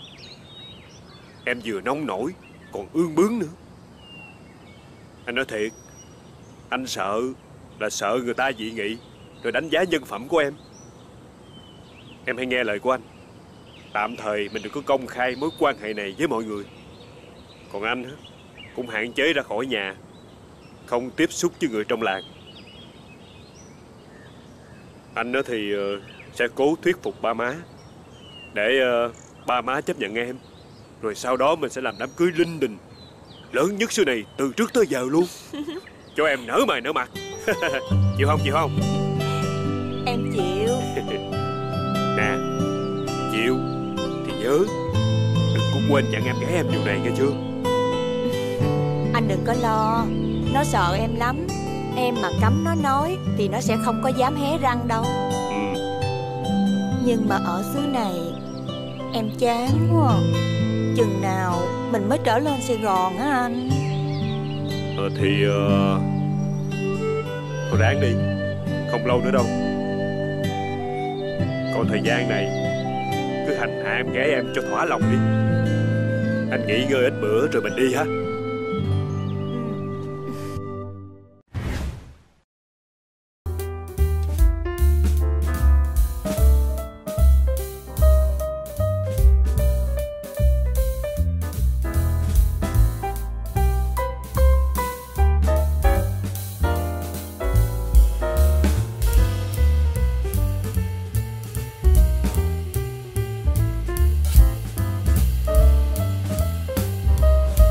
Em vừa nông nổi còn ương bướng nữa. Anh nói thiệt, anh sợ là sợ người ta dị nghị rồi đánh giá nhân phẩm của em. Em hãy nghe lời của anh. Tạm thời mình đừng có công khai mối quan hệ này với mọi người. Còn anh cũng hạn chế ra khỏi nhà, không tiếp xúc với người trong làng. Anh thì sẽ cố thuyết phục ba má để ba má chấp nhận em. Rồi sau đó mình sẽ làm đám cưới linh đình lớn nhất xưa này từ trước tới giờ luôn. Cho em nở mày nở mặt. Chịu không, chịu không? Em chịu. Nè, chịu thì nhớ đừng có quên dặn em gái em điều này nghe chưa? Anh đừng có lo, nó sợ em lắm. Em mà cấm nó nói thì nó sẽ không có dám hé răng đâu. Ừ. Nhưng mà ở xứ này em chán quá. Chừng nào mình mới trở lên Sài Gòn á anh? Ờ thì uh... thôi ráng đi, không lâu nữa đâu. Còn thời gian này cứ hành hạ em gái em cho thỏa lòng đi. Anh nghỉ ngơi ít bữa rồi mình đi ha.